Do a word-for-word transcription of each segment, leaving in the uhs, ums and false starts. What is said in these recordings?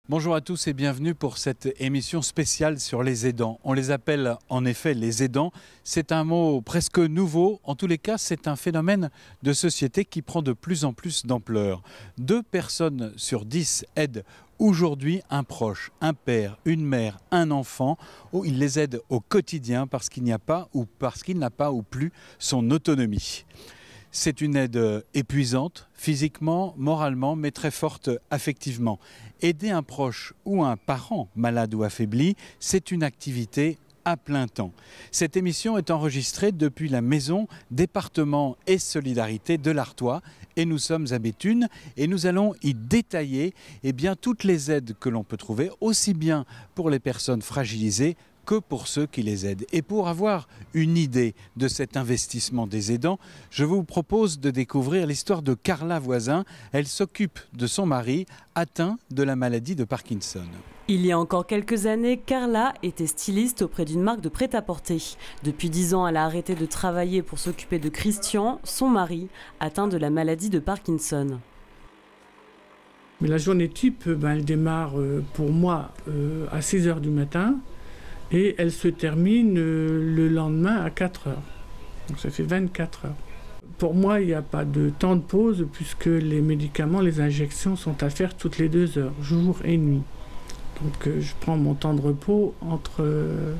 Bonjour à tous et bienvenue pour cette émission spéciale sur les aidants. On les appelle en effet les aidants. C'est un mot presque nouveau. En tous les cas, c'est un phénomène de société qui prend de plus en plus d'ampleur. Deux personnes sur dix aident aujourd'hui un proche, un père, une mère, un enfant, où il les aide au quotidien parce qu'il n'y a pas ou parce qu'il n'a pas ou plus son autonomie. C'est une aide épuisante, physiquement, moralement, mais très forte affectivement. Aider un proche ou un parent malade ou affaibli, c'est une activité à plein temps. Cette émission est enregistrée depuis la maison Département et Solidarité de l'Artois et nous sommes à Béthune et nous allons y détailler eh bien, toutes les aides que l'on peut trouver, aussi bien pour les personnes fragilisées que pour ceux qui les aident. Et pour avoir une idée de cet investissement des aidants, je vous propose de découvrir l'histoire de Carla Voisin. Elle s'occupe de son mari atteint de la maladie de Parkinson. Il y a encore quelques années, Carla était styliste auprès d'une marque de prêt-à-porter. Depuis dix ans, elle a arrêté de travailler pour s'occuper de Christian, son mari, atteint de la maladie de Parkinson. Mais la journée type, ben, elle démarre euh, pour moi euh, à six heures du matin. Et elle se termine le lendemain à quatre heures. Donc ça fait vingt-quatre heures. Pour moi, il n'y a pas de temps de pause puisque les médicaments, les injections sont à faire toutes les deux heures, jour et nuit. Donc euh, je prends mon temps de repos entre, euh,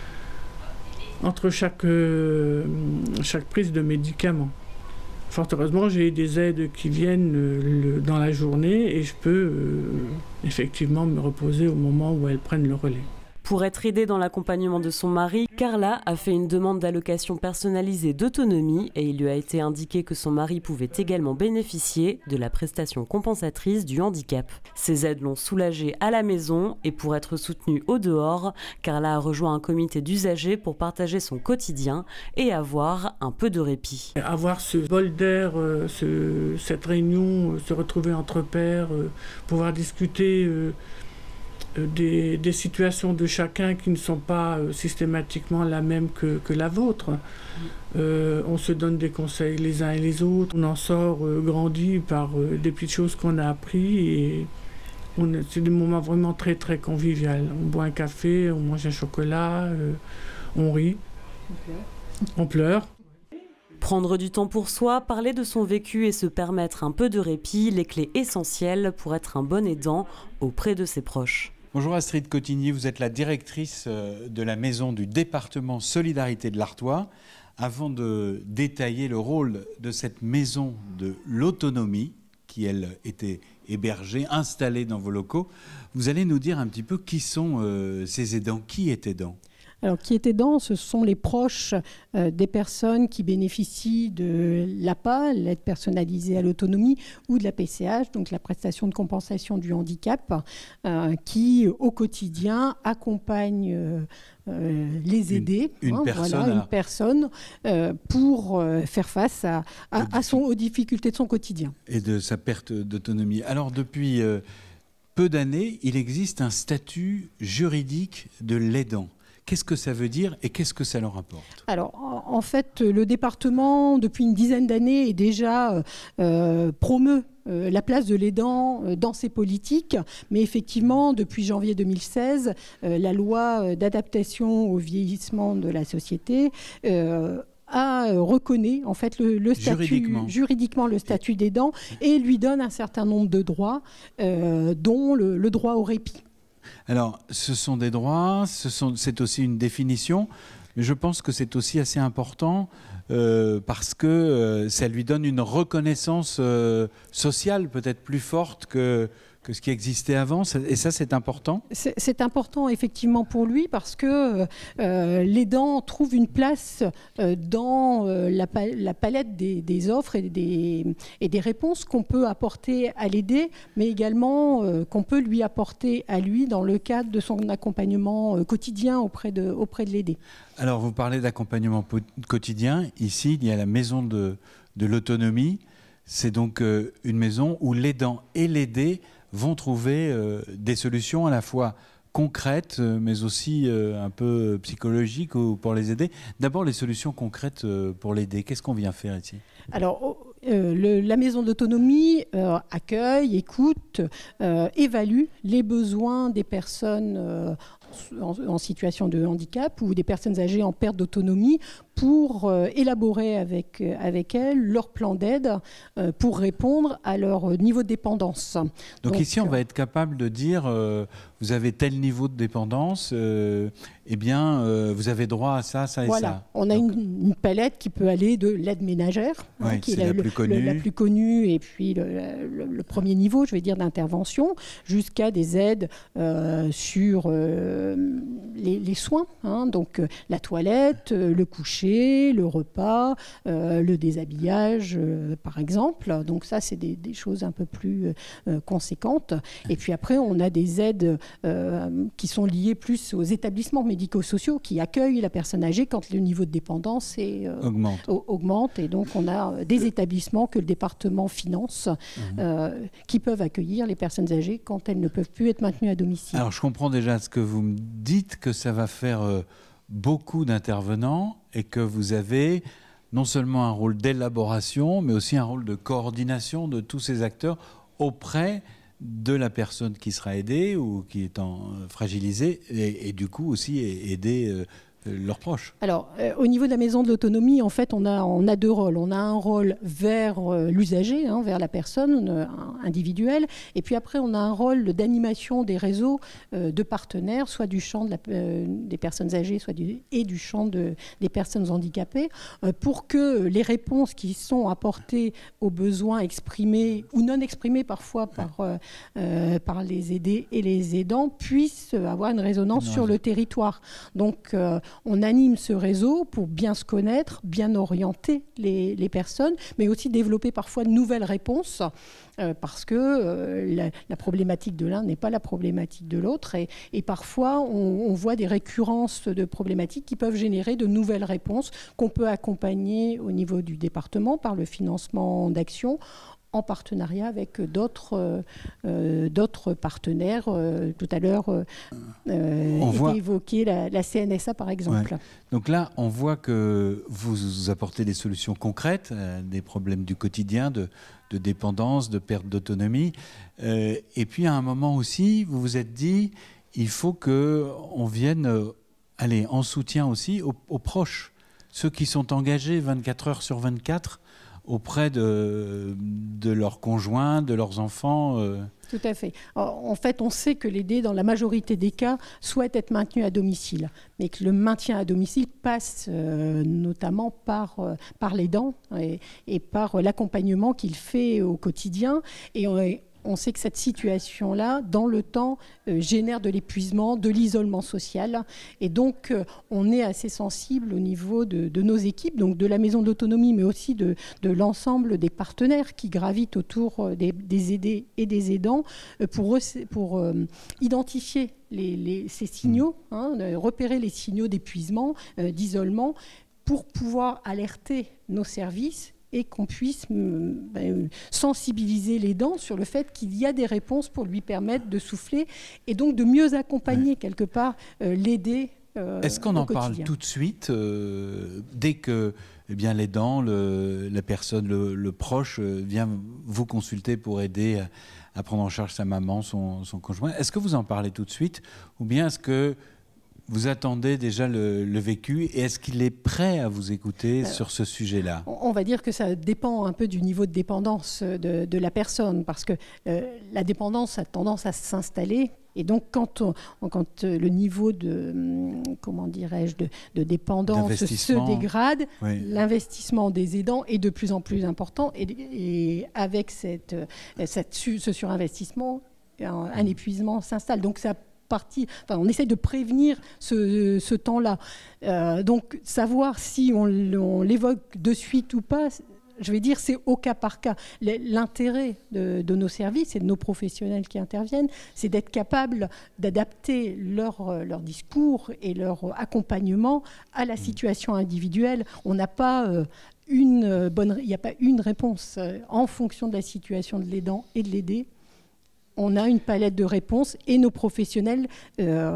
entre chaque, euh, chaque prise de médicaments. Fort heureusement, j'ai des aides qui viennent euh, le, dans la journée et je peux euh, effectivement me reposer au moment où elles prennent le relais. Pour être aidée dans l'accompagnement de son mari, Carla a fait une demande d'allocation personnalisée d'autonomie et il lui a été indiqué que son mari pouvait également bénéficier de la prestation compensatrice du handicap. Ces aides l'ont soulagée à la maison et pour être soutenue au dehors, Carla a rejoint un comité d'usagers pour partager son quotidien et avoir un peu de répit. Avoir ce bol d'air, euh, ce, cette réunion, euh, se retrouver entre pairs, euh, pouvoir discuter euh, Des, des situations de chacun qui ne sont pas euh, systématiquement la même que, que la vôtre. Euh, on se donne des conseils les uns et les autres. On en sort euh, grandi par euh, des petites choses qu'on a appris et c'est des moments vraiment très très conviviaux. On boit un café, on mange un chocolat, euh, on rit, on pleure. Prendre du temps pour soi, parler de son vécu et se permettre un peu de répit, les clés essentielles pour être un bon aidant auprès de ses proches. Bonjour Astrid Cotigny, vous êtes la directrice de la maison du département Solidarité de l'Artois. Avant de détailler le rôle de cette maison de l'autonomie, qui elle était hébergée, installée dans vos locaux, vous allez nous dire un petit peu qui sont euh, ces aidants, qui est aidant ? Alors, qui est aidant, ce sont les proches euh, des personnes qui bénéficient de l'A P A, l'aide personnalisée à l'autonomie, ou de la P C H, donc la prestation de compensation du handicap, euh, qui au quotidien accompagne euh, euh, les aidés, une, une hein, personne, voilà, à... une personne euh, pour euh, faire face à, à, à son, aux difficultés de son quotidien. Et de sa perte d'autonomie. Alors, depuis euh, peu d'années, il existe un statut juridique de l'aidant. Qu'est-ce que ça veut dire et qu'est-ce que ça leur apporte ? Alors, en, en fait, le département, depuis une dizaine d'années, est déjà euh, promeut euh, la place de l'aidant euh, dans ses politiques. Mais effectivement, depuis janvier deux mille seize, euh, la loi d'adaptation au vieillissement de la société euh, a reconnaît en fait le, le statut juridiquement. juridiquement le statut d'aidant et lui donne un certain nombre de droits, euh, dont le, le droit au répit. Alors, ce sont des droits, ce sont, c'est aussi une définition, mais je pense que c'est aussi assez important euh, parce que euh, ça lui donne une reconnaissance euh, sociale peut-être plus forte que, que ce qui existait avant, et ça c'est important. C'est, c'est important effectivement pour lui parce que euh, l'aidant trouve une place euh, dans euh, la, pa- la palette des, des offres et des, et des réponses qu'on peut apporter à l'aider, mais également euh, qu'on peut lui apporter à lui dans le cadre de son accompagnement euh, quotidien auprès de, auprès de l'aidé. Alors vous parlez d'accompagnement po- quotidien, ici il y a la maison de, de l'autonomie, c'est donc euh, une maison où l'aidant et l'aidé vont trouver euh, des solutions à la fois concrètes, euh, mais aussi euh, un peu psychologiques ou pour les aider. D'abord, les solutions concrètes euh, pour l'aider. Qu'est-ce qu'on vient faire ici ? Alors, euh, le, la maison d'autonomie euh, accueille, écoute, euh, évalue les besoins des personnes euh, en, en situation de handicap ou des personnes âgées en perte d'autonomie pour euh, élaborer avec, euh, avec elles leur plan d'aide euh, pour répondre à leur niveau de dépendance. Donc, Donc ici, on va être capable de dire, euh, vous avez tel niveau de dépendance, euh, eh bien, euh, vous avez droit à ça, ça et voilà. ça. On a Donc, une, une palette qui peut aller de l'aide ménagère, ouais, hein, qui est, c'est la, la, le, plus connue. le, la plus connue, et puis le, le, le premier niveau, je vais dire, d'intervention, jusqu'à des aides euh, sur euh, les, les soins, hein, donc euh, la toilette, euh, le coucher, le repas, euh, le déshabillage, euh, par exemple. Donc ça, c'est des, des choses un peu plus euh, conséquentes. Et puis après, on a des aides euh, qui sont liées plus aux établissements médico-sociaux qui accueillent la personne âgée quand le niveau de dépendance est, euh, augmente. augmente. Et donc, on a des établissements que le département finance mmh. euh, qui peuvent accueillir les personnes âgées quand elles ne peuvent plus être maintenues à domicile. Alors, je comprends déjà ce que vous me dites, que ça va faire euh, beaucoup d'intervenants et que vous avez non seulement un rôle d'élaboration, mais aussi un rôle de coordination de tous ces acteurs auprès de la personne qui sera aidée ou qui est en, euh, fragilisée et, et du coup aussi aider euh, leurs proches. Alors, euh, au niveau de la maison de l'autonomie, en fait, on a, on a deux rôles. On a un rôle vers euh, l'usager, hein, vers la personne euh, individuelle, et puis après, on a un rôle d'animation des réseaux euh, de partenaires, soit du champ de la, euh, des personnes âgées, soit du, et du champ de, des personnes handicapées, euh, pour que les réponses qui sont apportées aux besoins exprimés ou non exprimés parfois par, euh, euh, par les aidés et les aidants puissent avoir une résonance non, sur le territoire. Donc, euh, on anime ce réseau pour bien se connaître, bien orienter les, les personnes, mais aussi développer parfois de nouvelles réponses euh, parce que euh, la, la problématique de l'un n'est pas la problématique de l'autre. Et, et parfois, on, on voit des récurrences de problématiques qui peuvent générer de nouvelles réponses qu'on peut accompagner au niveau du département par le financement d'actions en partenariat avec d'autres euh, d'autres partenaires. Euh, tout à l'heure, euh, euh, était voit... évoqué la, la C N S A, par exemple. Ouais. Donc là, on voit que vous apportez des solutions concrètes à des problèmes du quotidien, de, de dépendance, de perte d'autonomie. Euh, et puis, à un moment aussi, vous vous êtes dit, il faut qu'on vienne euh, aller en soutien aussi aux, aux proches, ceux qui sont engagés vingt-quatre heures sur vingt-quatre auprès de, de leurs conjoints, de leurs enfants. Euh. Tout à fait. En fait, on sait que l'aidé, dans la majorité des cas, souhaite être maintenu à domicile, mais que le maintien à domicile passe euh, notamment par, euh, par l'aidant et, et par l'accompagnement qu'il fait au quotidien. Et on est On sait que cette situation-là, dans le temps, euh, génère de l'épuisement, de l'isolement social. Et donc, euh, on est assez sensible au niveau de, de nos équipes, donc de la maison de l'autonomie, mais aussi de, de l'ensemble des partenaires qui gravitent autour des, des aidés et des aidants euh, pour, pour euh, identifier les, les, ces signaux, hein, repérer les signaux d'épuisement, euh, d'isolement, pour pouvoir alerter nos services et qu'on puisse ben, sensibiliser l'aidant sur le fait qu'il y a des réponses pour lui permettre de souffler et donc de mieux accompagner ouais. quelque part euh, l'aider. Euh, Est-ce qu'on en quotidien. parle tout de suite euh, dès que eh bien, l'aidant, le, la personne, le, le proche euh, vient vous consulter pour aider à, à prendre en charge sa maman, son, son conjoint? Est-ce que vous en parlez tout de suite ou bien est-ce que vous attendez déjà le, le vécu et est-ce qu'il est prêt à vous écouter Alors, sur ce sujet-là? On va dire que ça dépend un peu du niveau de dépendance de, de la personne parce que euh, la dépendance a tendance à s'installer. Et donc, quand, on, quand le niveau de, comment dirais-je, de, de dépendance se dégrade, oui. l'investissement des aidants est de plus en plus important. Et, et avec cette, cette, ce surinvestissement, un, un épuisement s'installe. Donc, ça Partie, enfin, on essaie de prévenir ce, ce temps-là. Euh, donc, savoir si on, on l'évoque de suite ou pas, je vais dire, c'est au cas par cas. L'intérêt de, de nos services et de nos professionnels qui interviennent, c'est d'être capable d'adapter leur, leur discours et leur accompagnement à la situation individuelle. On n'a pas euh, une bonne, il n'y a pas une réponse en fonction de la situation de l'aidant et de l'aidé. On a une palette de réponses et nos professionnels euh,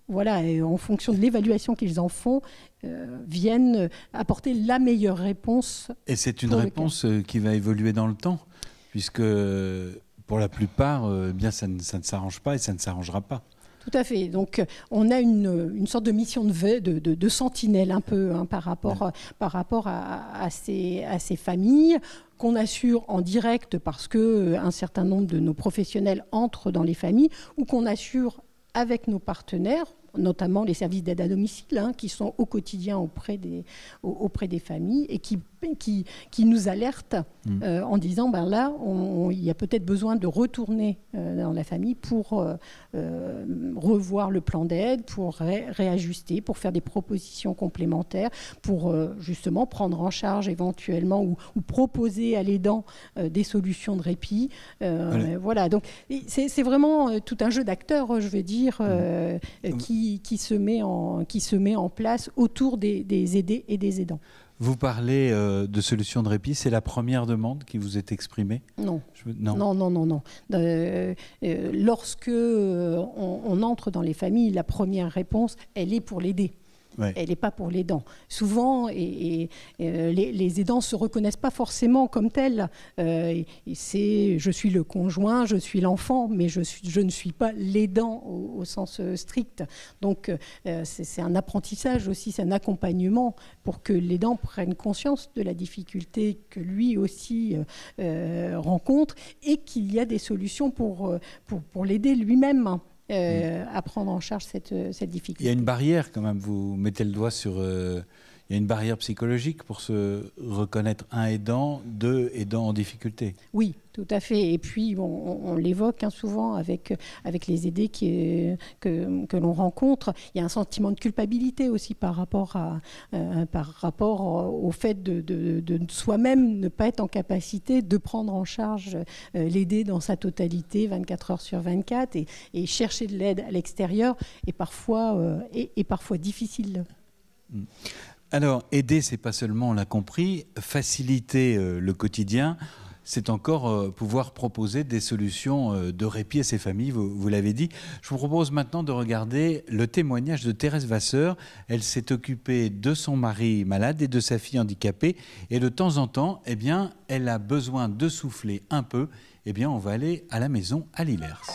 voilà, et en fonction de l'évaluation qu'ils en font, euh, viennent apporter la meilleure réponse. Et c'est une réponse qui va évoluer dans le temps, puisque pour la plupart, euh, bien, ça ne, ça ne s'arrange pas et ça ne s'arrangera pas. Tout à fait. Donc, on a une, une sorte de mission de, veille, de, de, de sentinelle un peu hein, par rapport, ouais. par rapport à, à, ces, à ces familles qu'on assure en direct parce qu'un certain nombre de nos professionnels entrent dans les familles ou qu'on assure avec nos partenaires, notamment les services d'aide à domicile, hein, qui sont au quotidien auprès des, auprès des familles et qui, qui, qui nous alertent mmh. euh, en disant ben là, on, on, il y a peut-être besoin de retourner euh, dans la famille pour euh, euh, revoir le plan d'aide, pour ré, réajuster, pour faire des propositions complémentaires, pour euh, justement prendre en charge éventuellement ou, ou proposer à l'aidant euh, des solutions de répit. Euh, voilà, donc c'est vraiment euh, tout un jeu d'acteurs, je veux dire, euh, mmh. qui Qui se, met en, qui se met en place autour des, des aidés et des aidants. Vous parlez euh, de solutions de répit, c'est la première demande qui vous est exprimée? Non. Je, non. non, non, non, non. Euh, euh, lorsque euh, on, on entre dans les familles, la première réponse, elle est pour l'aider. Ouais. Elle n'est pas pour l'aidant. Souvent, et, et, et, les, les aidants ne se reconnaissent pas forcément comme tels. Euh, c'est, je suis le conjoint, je suis l'enfant, mais je, suis, je ne suis pas l'aidant au, au sens strict. Donc, euh, c'est un apprentissage aussi, c'est un accompagnement pour que l'aidant prenne conscience de la difficulté que lui aussi euh, rencontre et qu'il y a des solutions pour, pour, pour l'aider lui-même. Euh, à prendre en charge cette, cette difficulté. Il y a une barrière quand même, vous mettez le doigt sur... Euh, il y a une barrière psychologique pour se reconnaître un aidant, deux aidants en difficulté. Oui, tout à fait. Et puis, bon, on, on l'évoque hein, souvent avec, avec les aidés qui, que, que l'on rencontre. Il y a un sentiment de culpabilité aussi par rapport, à, euh, par rapport au fait de, de, de soi-même ne pas être en capacité de prendre en charge euh, l'aidé dans sa totalité, vingt-quatre heures sur vingt-quatre, et, et chercher de l'aide à l'extérieur est parfois, euh, est, est parfois difficile. Mmh. Alors, aider, c'est pas seulement, on l'a compris, faciliter euh, le quotidien, c'est encore euh, pouvoir proposer des solutions euh, de répit à ces familles, vous, vous l'avez dit. Je vous propose maintenant de regarder le témoignage de Thérèse Vasseur. Elle s'est occupée de son mari malade et de sa fille handicapée. Et de temps en temps, eh bien, elle a besoin de souffler un peu. Eh bien, on va aller à la maison à Lillers.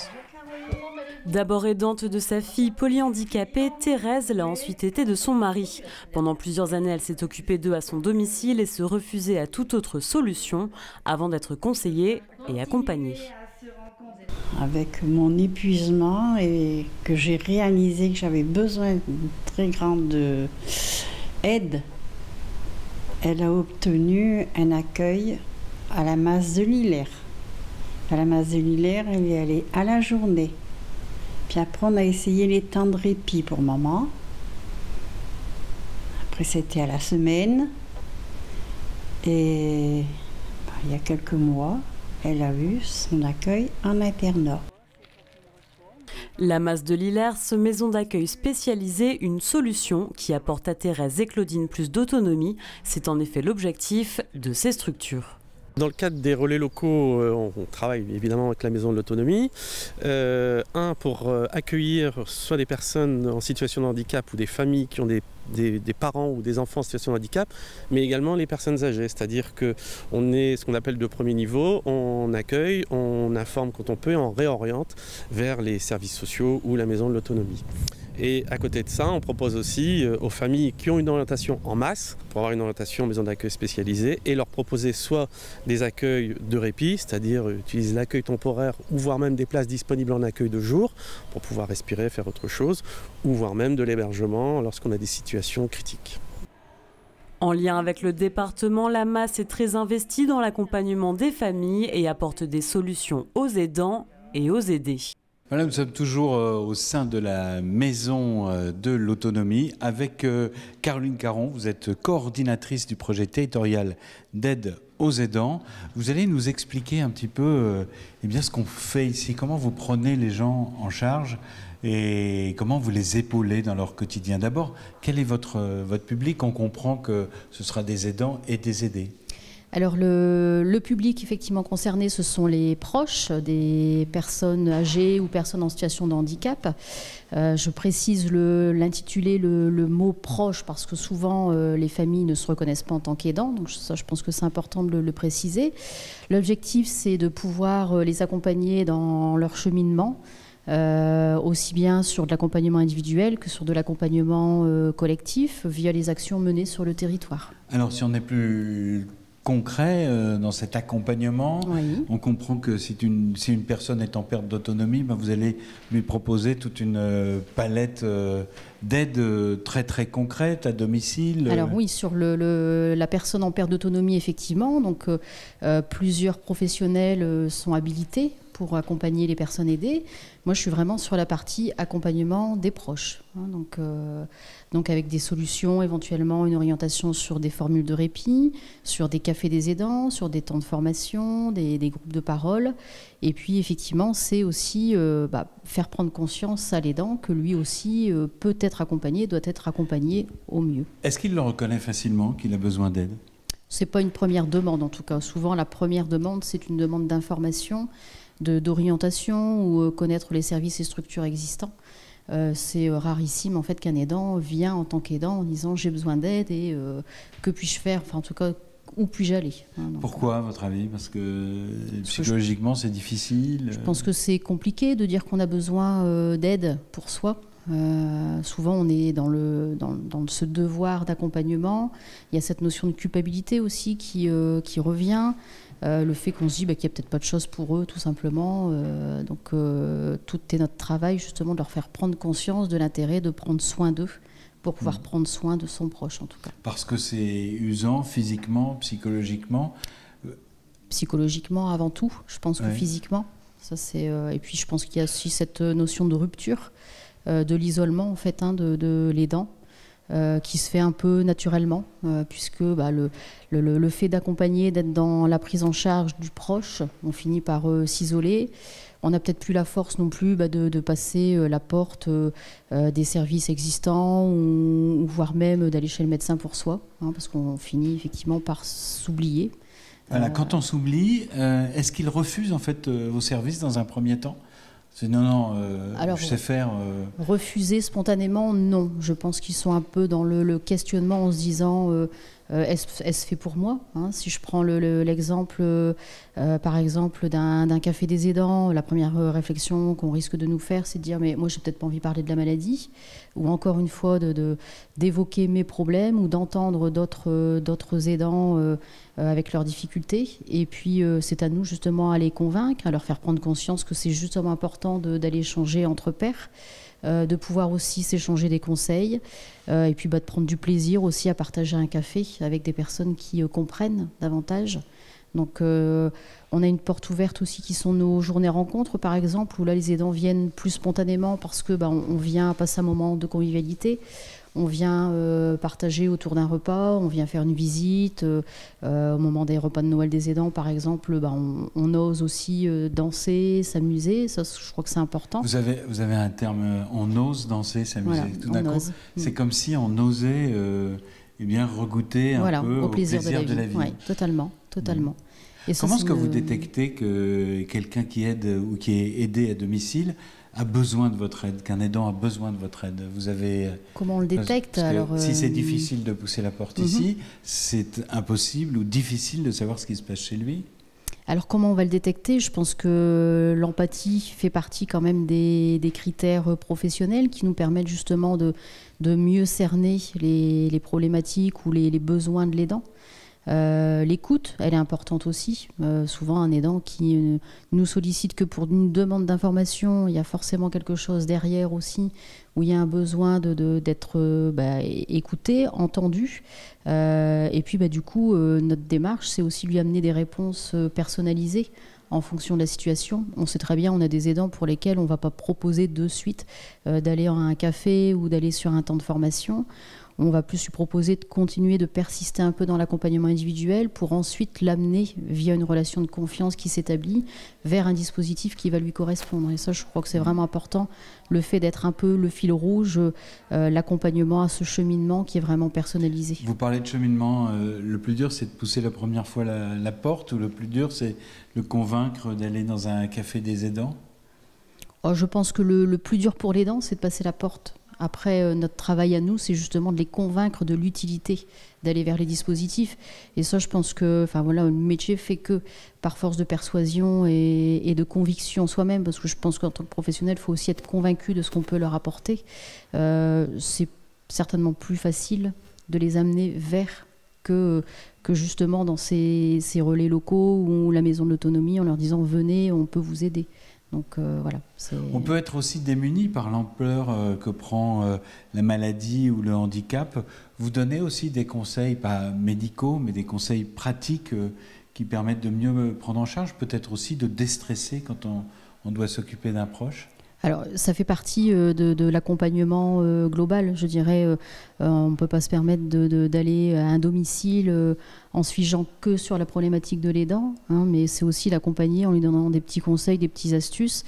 D'abord aidante de sa fille polyhandicapée, Thérèse l'a ensuite été de son mari. Pendant plusieurs années, elle s'est occupée d'eux à son domicile et se refusait à toute autre solution avant d'être conseillée et accompagnée. Avec mon épuisement et que j'ai réalisé que j'avais besoin d'une très grande aide, elle a obtenu un accueil à la Masse de Lillers. À la Masse de Lillers, elle est allée à la journée. Puis après, on a essayé les temps de répit pour maman. Après, c'était à la semaine. Et ben, il y a quelques mois, elle a eu son accueil en internat. La Masse de Lillers, maison d'accueil spécialisée, une solution qui apporte à Thérèse et Claudine plus d'autonomie. C'est en effet l'objectif de ces structures. Dans le cadre des relais locaux, on travaille évidemment avec la Maison de l'Autonomie. Euh, un, pour accueillir soit des personnes en situation de handicap ou des familles qui ont des, des, des parents ou des enfants en situation de handicap, mais également les personnes âgées. C'est-à-dire qu'on est ce qu'on appelle de premier niveau, on accueille, on informe quand on peut et on réoriente vers les services sociaux ou la Maison de l'Autonomie. Et à côté de ça, on propose aussi aux familles qui ont une orientation en masse, pour avoir une orientation maison d'accueil spécialisée, et leur proposer soit des accueils de répit, c'est-à-dire utiliser l'accueil temporaire, ou voire même des places disponibles en accueil de jour, pour pouvoir respirer, faire autre chose, ou voire même de l'hébergement lorsqu'on a des situations critiques. En lien avec le département, la Masse est très investie dans l'accompagnement des familles et apporte des solutions aux aidants et aux aidés. Voilà, nous sommes toujours euh, au sein de la Maison euh, de l'Autonomie avec euh, Caroline Caron. Vous êtes coordinatrice du projet territorial d'aide aux aidants. Vous allez nous expliquer un petit peu euh, eh bien, ce qu'on fait ici, comment vous prenez les gens en charge et comment vous les épaulez dans leur quotidien. D'abord, quel est votre, votre public? On comprend que ce sera des aidants et des aidés. Alors le, le public effectivement concerné, ce sont les proches des personnes âgées ou personnes en situation de handicap. Euh, je précise l'intitulé, le, le, le mot proche, parce que souvent euh, les familles ne se reconnaissent pas en tant qu'aidants, donc ça je pense que c'est important de le, le préciser. L'objectif, c'est de pouvoir les accompagner dans leur cheminement, Euh, aussi bien sur de l'accompagnement individuel que sur de l'accompagnement euh, collectif via les actions menées sur le territoire. Alors si on est plus concret euh, dans cet accompagnement, oui. On comprend que si une, si une personne est en perte d'autonomie, ben vous allez lui proposer toute une euh, palette euh, d'aides euh, très très concrètes à domicile. Alors oui, sur le, le, la personne en perte d'autonomie, effectivement, donc euh, plusieurs professionnels euh, sont habilités pour accompagner les personnes aidées. Moi, je suis vraiment sur la partie accompagnement des proches. Hein, donc, euh, donc avec des solutions, éventuellement une orientation sur des formules de répit, sur des cafés des aidants, sur des temps de formation, des, des groupes de parole. Et puis, effectivement, c'est aussi euh, bah, faire prendre conscience à l'aidant que lui aussi euh, peut être accompagné, doit être accompagné au mieux. Est-ce qu'il le reconnaît facilement qu'il a besoin d'aide ? Ce n'est pas une première demande, en tout cas. Souvent, la première demande, c'est une demande d'information, d'orientation ou euh, connaître les services et structures existants. Euh, c'est rarissime en fait qu'un aidant vient en tant qu'aidant en disant j'ai besoin d'aide et euh, que puis-je faire, enfin en tout cas où puis-je aller. Hein, donc, pourquoi à votre avis? Parce que parce psychologiquement c'est difficile. Je pense que c'est compliqué de dire qu'on a besoin euh, d'aide pour soi. Euh, souvent on est dans, le, dans, dans ce devoir d'accompagnement. Il y a cette notion de culpabilité aussi qui, euh, qui revient. Euh, le fait qu'on se dit bah, qu'il n'y a peut-être pas de choses pour eux, tout simplement. Euh, donc, euh, tout est notre travail, justement, de leur faire prendre conscience de l'intérêt de prendre soin d'eux pour pouvoir mmh. prendre soin de son proche, en tout cas. Parce que c'est usant, physiquement, psychologiquement. Psychologiquement, avant tout. Je pense que ouais. physiquement. Ça, c'est, euh, et puis, je pense qu'il y a aussi cette notion de rupture, euh, de l'isolement, en fait, hein, de, de l'aidant. Euh, qui se fait un peu naturellement, euh, puisque bah, le, le, le fait d'accompagner, d'être dans la prise en charge du proche, on finit par euh, s'isoler. On n'a peut-être plus la force non plus bah, de, de passer euh, la porte euh, des services existants, ou, ou voire même d'aller chez le médecin pour soi, hein, parce qu'on finit effectivement par s'oublier. Voilà, euh... quand on s'oublie, euh, est-ce qu'il refuse en fait euh, vos services dans un premier temps ? C'est non, non, euh, Alors, je sais faire... Euh... Refuser spontanément, non. Je pense qu'ils sont un peu dans le, le questionnement en se disant euh, euh, est-ce, est-ce fait pour moi, hein? Si je prends le, le, l'exemple, euh, par exemple, d'un, d'un café des aidants, la première réflexion qu'on risque de nous faire, c'est de dire mais moi, j'ai peut-être pas envie de parler de la maladie, ou encore une fois, de, de, d'évoquer mes problèmes, ou d'entendre d'autres, euh, d'autres aidants euh, euh, avec leurs difficultés. Et puis, euh, c'est à nous, justement, à les convaincre, à leur faire prendre conscience que c'est justement important de, d'aller échanger entre pairs, euh, de pouvoir aussi s'échanger des conseils, euh, et puis bah, de prendre du plaisir aussi à partager un café avec des personnes qui euh, comprennent davantage. Donc euh, on a une porte ouverte aussi qui sont nos journées rencontres par exemple, où là les aidants viennent plus spontanément parce que bah, on, on vient passer un moment de convivialité, on vient euh, partager autour d'un repas, on vient faire une visite, euh, euh, au moment des repas de Noël des aidants par exemple, bah, on, on ose aussi euh, danser, s'amuser, ça je crois que c'est important. Vous avez, vous avez un terme, euh, on ose danser, s'amuser, voilà, tout d'un coup, ose. C'est mmh. comme si on osait euh, eh bien, regoûter un voilà, peu au plaisir, au plaisir de la vie. De la vie. Oui, totalement, totalement. Mmh. Et ça, Comment est-ce que une... vous détectez que quelqu'un qui aide ou qui est aidé à domicile a besoin de votre aide, qu'un aidant a besoin de votre aide? Vous avez... Comment on le détecte alors, Si c'est difficile de pousser la porte mm-hmm. ici, c'est impossible ou difficile de savoir ce qui se passe chez lui? Alors comment on va le détecter? Je pense que l'empathie fait partie quand même des, des critères professionnels qui nous permettent justement de, de mieux cerner les, les problématiques ou les, les besoins de l'aidant. Euh, l'écoute, elle est importante aussi. Euh, souvent, un aidant qui euh, nous sollicite que pour une demande d'information, il y a forcément quelque chose derrière aussi, où il y a un besoin de, de, d'être euh, bah, écouté, entendu. Euh, et puis, bah, du coup, euh, notre démarche, c'est aussi lui amener des réponses personnalisées en fonction de la situation. On sait très bien, on a des aidants pour lesquels on ne va pas proposer de suite euh, d'aller à un café ou d'aller sur un temps de formation. on va plus lui proposer de continuer de persister un peu dans l'accompagnement individuel pour ensuite l'amener via une relation de confiance qui s'établit vers un dispositif qui va lui correspondre. Et ça, je crois que c'est vraiment important, le fait d'être un peu le fil rouge, euh, l'accompagnement à ce cheminement qui est vraiment personnalisé. Vous parlez de cheminement, euh, le plus dur c'est de pousser la première fois la, la porte, ou le plus dur c'est le convaincre d'aller dans un café des aidants? Oh, je pense que le, le plus dur pour l'aidant, c'est de passer la porte. Après, euh, notre travail à nous, c'est justement de les convaincre de l'utilité d'aller vers les dispositifs. Et ça, je pense que enfin, voilà, le métier fait que par force de persuasion et, et de conviction soi-même, parce que je pense qu'en tant que professionnel, il faut aussi être convaincu de ce qu'on peut leur apporter. Euh, c'est certainement plus facile de les amener vers que, que justement dans ces, ces relais locaux ou la maison de l'autonomie en leur disant « venez, on peut vous aider ». Donc euh, voilà. On peut être aussi démuni par l'ampleur euh, que prend euh, la maladie ou le handicap. Vous donnez aussi des conseils, pas médicaux, mais des conseils pratiques euh, qui permettent de mieux prendre en charge, peut-être aussi de déstresser quand on, on doit s'occuper d'un proche? Alors, ça fait partie euh, de, de l'accompagnement euh, global, je dirais. Euh, on ne peut pas se permettre de, de, d'aller à un domicile euh, en se figeant que sur la problématique de l'aidant, hein, mais c'est aussi l'accompagner en lui donnant des petits conseils, des petites astuces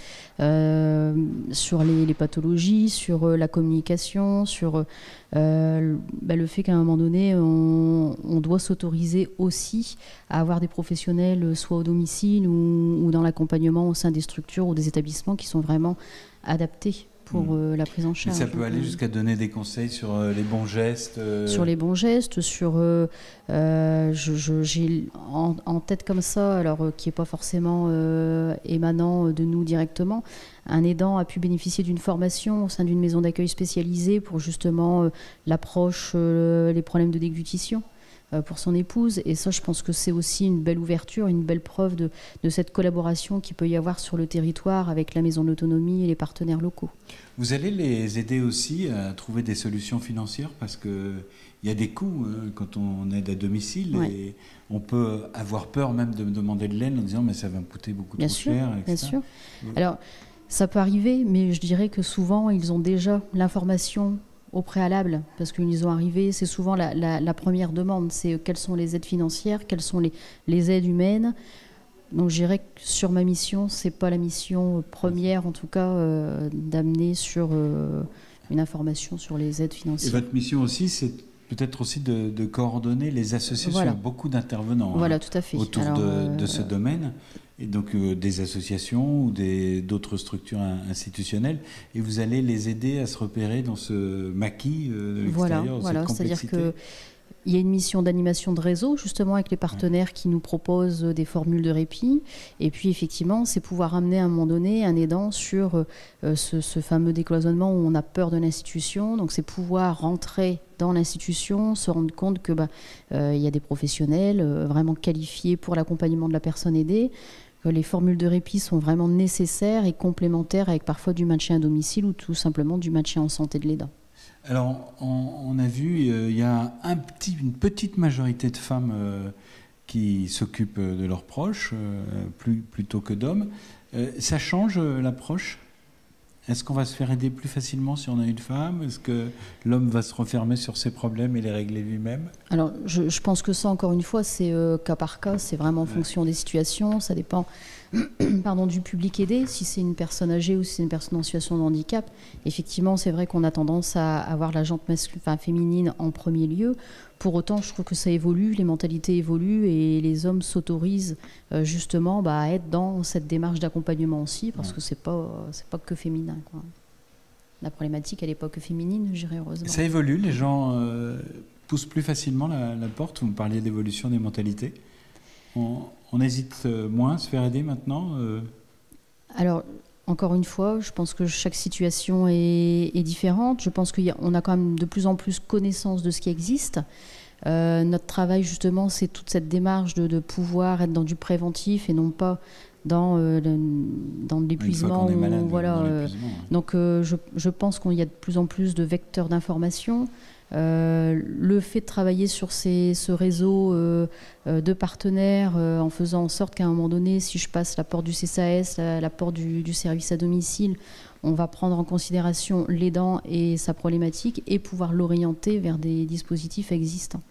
euh, sur les, les pathologies, sur euh, la communication, sur euh, bah, le fait qu'à un moment donné, on, on doit s'autoriser aussi à avoir des professionnels, soit au domicile ou, ou dans l'accompagnement au sein des structures ou des établissements qui sont vraiment adaptés pour euh, la prise en charge. Et ça peut aller jusqu'à donner des conseils sur euh, les bons gestes euh... Sur les bons gestes, sur... Euh, euh, je, je, j'ai en, en tête comme ça, alors euh, qui n'est pas forcément euh, émanant de nous directement, un aidant a pu bénéficier d'une formation au sein d'une maison d'accueil spécialisée pour justement euh, l'approche, euh, les problèmes de déglutition pour son épouse. Et ça, je pense que c'est aussi une belle ouverture, une belle preuve de, de cette collaboration qu'il peut y avoir sur le territoire avec la Maison de l'Autonomie et les partenaires locaux. Vous allez les aider aussi à trouver des solutions financières, parce qu'il y a des coûts hein, quand on aide à domicile, ouais. Et on peut avoir peur même de demander de l'aide en disant mais ça va me coûter beaucoup bien trop sûr, cher, et cetera. Bien sûr. Alors, ça peut arriver, mais je dirais que souvent, ils ont déjà l'information au préalable, parce qu'ils ont arrivé, c'est souvent la, la, la première demande, c'est quelles sont les aides financières, quelles sont les, les aides humaines. Donc je dirais que sur ma mission, c'est pas la mission première, en tout cas, euh, d'amener sur euh, une information sur les aides financières. Et votre mission aussi, c'est peut-être aussi de, de coordonner les associations, voilà. Beaucoup d'intervenants voilà, hein, tout à fait. autour Alors, de, euh, de ce domaine. Et donc euh, des associations ou des, d'autres structures institutionnelles, et vous allez les aider à se repérer dans ce maquis euh, de l'extérieur, voilà, voilà, cette complexité. C'est-à-dire qu'il y a une mission d'animation de réseau, justement, avec les partenaires ouais. qui nous proposent des formules de répit. Et puis, effectivement, c'est pouvoir amener à un moment donné un aidant sur euh, ce, ce fameux décloisonnement où on a peur de l'institution. Donc, c'est pouvoir rentrer dans l'institution, se rendre compte que bah, euh, y a des professionnels euh, vraiment qualifiés pour l'accompagnement de la personne aidée, que les formules de répit sont vraiment nécessaires et complémentaires avec parfois du maintien à domicile ou tout simplement du maintien en santé de l'aidant. Alors, on, on a vu, il euh, y a un petit, une petite majorité de femmes euh, qui s'occupent de leurs proches, euh, plus, plutôt que d'hommes. Euh, ça change euh, l'approche ? Est-ce qu'on va se faire aider plus facilement si on a une femme ? Est-ce que l'homme va se refermer sur ses problèmes et les régler lui-même ? Alors, je, je pense que ça, encore une fois, c'est euh, cas par cas, c'est vraiment en ouais. fonction des situations, ça dépend pardon, du public aidé, si c'est une personne âgée ou si c'est une personne en situation de handicap. Effectivement, c'est vrai qu'on a tendance à avoir la jante masculine, enfin, féminine en premier lieu. Pour autant, je trouve que ça évolue, les mentalités évoluent et les hommes s'autorisent euh, justement bah, à être dans cette démarche d'accompagnement aussi, parce ouais. que c'est pas, c'est pas que féminin, quoi. La problématique, elle n'est pas que féminine, je dirais, heureusement. Ça évolue, les gens euh, poussent plus facilement la, la porte. Vous me parliez d'évolution des mentalités. On, on hésite moins à se faire aider maintenant euh... Alors, encore une fois, je pense que chaque situation est, est différente. Je pense qu'on a, a quand même de plus en plus connaissance de ce qui existe. Euh, notre travail, justement, c'est toute cette démarche de, de pouvoir être dans du préventif et non pas dans, euh, dans l'épuisement. Voilà, euh, ouais. Donc euh, je, je pense qu'il y a de plus en plus de vecteurs d'information. Euh, le fait de travailler sur ces, ce réseau euh, euh, de partenaires euh, en faisant en sorte qu'à un moment donné, si je passe la porte du C C A S, la, la porte du, du service à domicile, on va prendre en considération l'aidant et sa problématique et pouvoir l'orienter vers des dispositifs existants.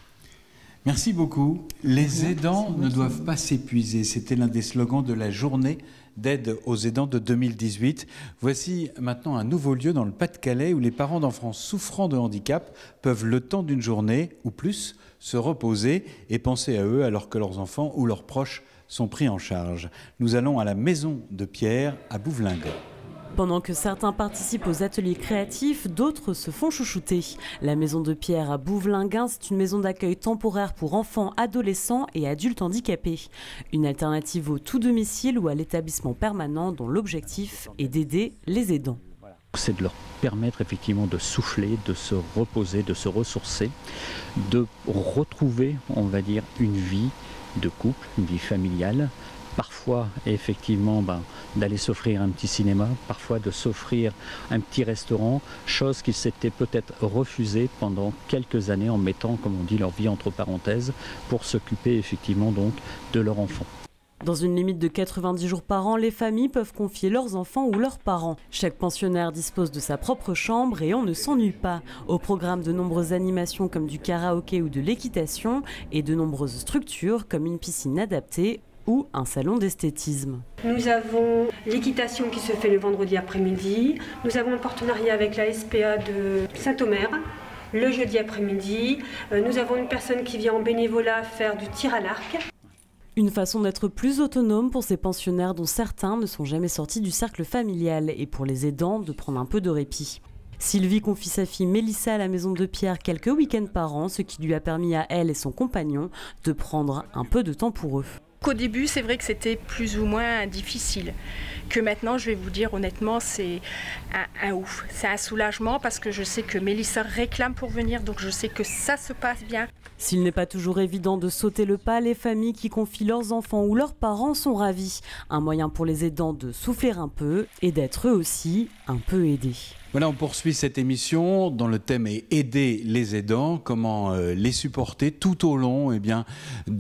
Merci beaucoup. Les aidants ne doivent pas s'épuiser. C'était l'un des slogans de la journée d'aide aux aidants de deux mille dix-huit. Voici maintenant un nouveau lieu dans le Pas-de-Calais où les parents d'enfants souffrant de handicap peuvent, le temps d'une journée ou plus, se reposer et penser à eux alors que leurs enfants ou leurs proches sont pris en charge. Nous allons à la Maison de Pierre à Bouvelingues. Pendant que certains participent aux ateliers créatifs, d'autres se font chouchouter. La Maison de Pierre à Bouvelingues, c'est une maison d'accueil temporaire pour enfants, adolescents et adultes handicapés. Une alternative au tout domicile ou à l'établissement permanent dont l'objectif est d'aider les aidants. C'est de leur permettre effectivement de souffler, de se reposer, de se ressourcer, de retrouver, on va dire, une vie de couple, une vie familiale. Parfois, effectivement, ben, d'aller s'offrir un petit cinéma, parfois de s'offrir un petit restaurant, chose qu'ils s'étaient peut-être refusée pendant quelques années en mettant, comme on dit, leur vie entre parenthèses pour s'occuper effectivement donc de leur enfant. Dans une limite de quatre-vingt-dix jours par an, les familles peuvent confier leurs enfants ou leurs parents. Chaque pensionnaire dispose de sa propre chambre et on ne s'ennuie pas. Au programme, de nombreuses animations comme du karaoké ou de l'équitation et de nombreuses structures comme une piscine adaptée ou un salon d'esthétisme. Nous avons l'équitation qui se fait le vendredi après-midi. Nous avons un partenariat avec la S P A de Saint-Omer le jeudi après-midi. Nous avons une personne qui vient en bénévolat faire du tir à l'arc. Une façon d'être plus autonome pour ces pensionnaires dont certains ne sont jamais sortis du cercle familial et pour les aidants de prendre un peu de répit. Sylvie confie sa fille Mélissa à la Maison de Pierre quelques week-ends par an, ce qui lui a permis à elle et son compagnon de prendre un peu de temps pour eux. Qu'au début, c'est vrai que c'était plus ou moins difficile. Que maintenant, je vais vous dire honnêtement, c'est un, un ouf. C'est un soulagement parce que je sais que Mélissa réclame pour venir, donc je sais que ça se passe bien. S'il n'est pas toujours évident de sauter le pas, les familles qui confient leurs enfants ou leurs parents sont ravis. Un moyen pour les aidants de souffler un peu et d'être eux aussi un peu aidés. Voilà, on poursuit cette émission dont le thème est aider les aidants, comment euh, les supporter tout au long eh bien,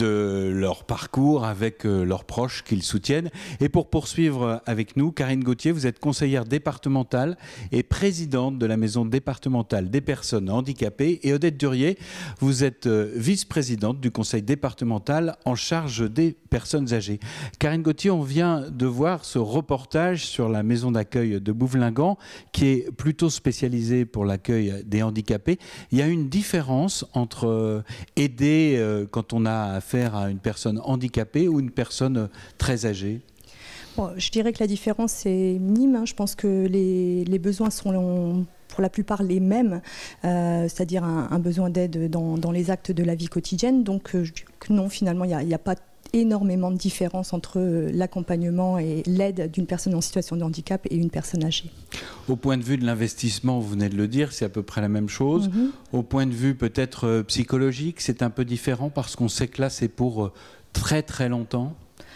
de leur parcours avec euh, leurs proches qu'ils soutiennent. Et pour poursuivre avec nous, Karine Gauthier, vous êtes conseillère départementale et présidente de la Maison départementale des personnes handicapées. Et Odette Durier, vous êtes euh, vice-présidente du conseil départemental en charge des personnes âgées. Karine Gauthier, on vient de voir ce reportage sur la maison d'accueil de Bouvelingues qui est plutôt spécialisé pour l'accueil des handicapés. Il y a une différence entre aider euh, quand on a affaire à une personne handicapée ou une personne très âgée? Bon, je dirais que la différence est minime. Hein. Je pense que les, les besoins sont pour la plupart les mêmes, euh, c'est-à-dire un, un besoin d'aide dans, dans les actes de la vie quotidienne. Donc euh, non, finalement, il n'y a, a pas énormément de différence entre l'accompagnement et l'aide d'une personne en situation de handicap et une personne âgée. Au point de vue de l'investissement, vous venez de le dire, c'est à peu près la même chose. Mm-hmm. Au point de vue peut-être psychologique, c'est un peu différent parce qu'on sait que là, c'est pour très très longtemps.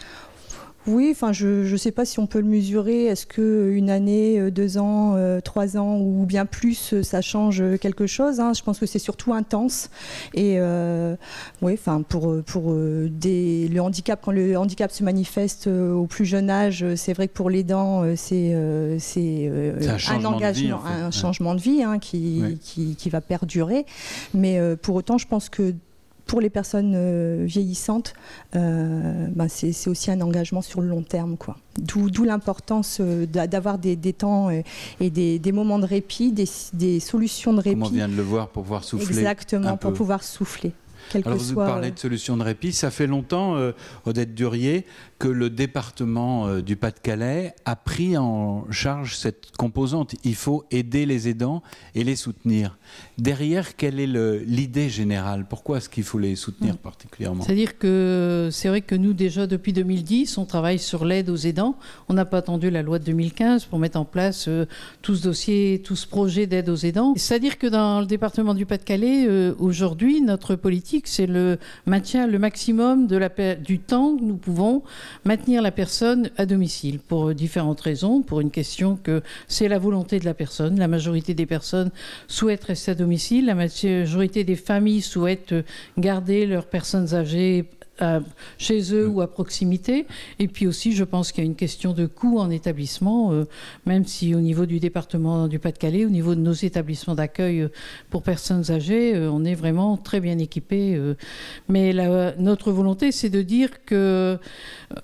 Oui, enfin, je ne sais pas si on peut le mesurer. Est-ce qu'une année, deux ans, euh, trois ans ou bien plus, ça change quelque chose, hein. Je pense que c'est surtout intense. Et euh, oui, enfin, pour, pour des, le handicap, quand le handicap se manifeste au plus jeune âge, c'est vrai que pour l'aidant, c'est euh, un, un engagement, en fait. un ouais. changement de vie hein, qui, ouais. qui, qui va perdurer. Mais euh, pour autant, je pense que pour les personnes euh, vieillissantes, euh, ben c'est aussi un engagement sur le long terme, quoi. D'où l'importance euh, d'avoir des, des temps euh, et des, des moments de répit, des, des solutions de répit. Comme on vient de le voir, pour pouvoir souffler. Exactement, pour pouvoir souffler. Alors vous soit, parlez de solutions de répit. Ça fait longtemps, euh, Odette Durier, que le département euh, du Pas-de-Calais a pris en charge cette composante. Il faut aider les aidants et les soutenir. Derrière, quelle est l'idée générale? Pourquoi est-ce qu'il faut les soutenir mmh. particulièrement? C'est-à-dire que c'est vrai que nous, déjà depuis deux mille dix, on travaille sur l'aide aux aidants. On n'a pas attendu la loi de deux mille quinze pour mettre en place euh, tout ce dossier, tout ce projet d'aide aux aidants. C'est-à-dire que dans le département du Pas-de-Calais, euh, aujourd'hui, notre politique politique, c'est le maintien le maximum de la, du temps que nous pouvons maintenir la personne à domicile, pour différentes raisons. Pour une question que c'est la volonté de la personne. La majorité des personnes souhaitent rester à domicile, la majorité des familles souhaitent garder leurs personnes âgées À, chez eux ou à proximité. Et puis aussi, je pense qu'il y a une question de coût en établissement, euh, même si au niveau du département du Pas-de-Calais, au niveau de nos établissements d'accueil pour personnes âgées, euh, on est vraiment très bien équipés. Euh. Mais la, notre volonté, c'est de dire que euh,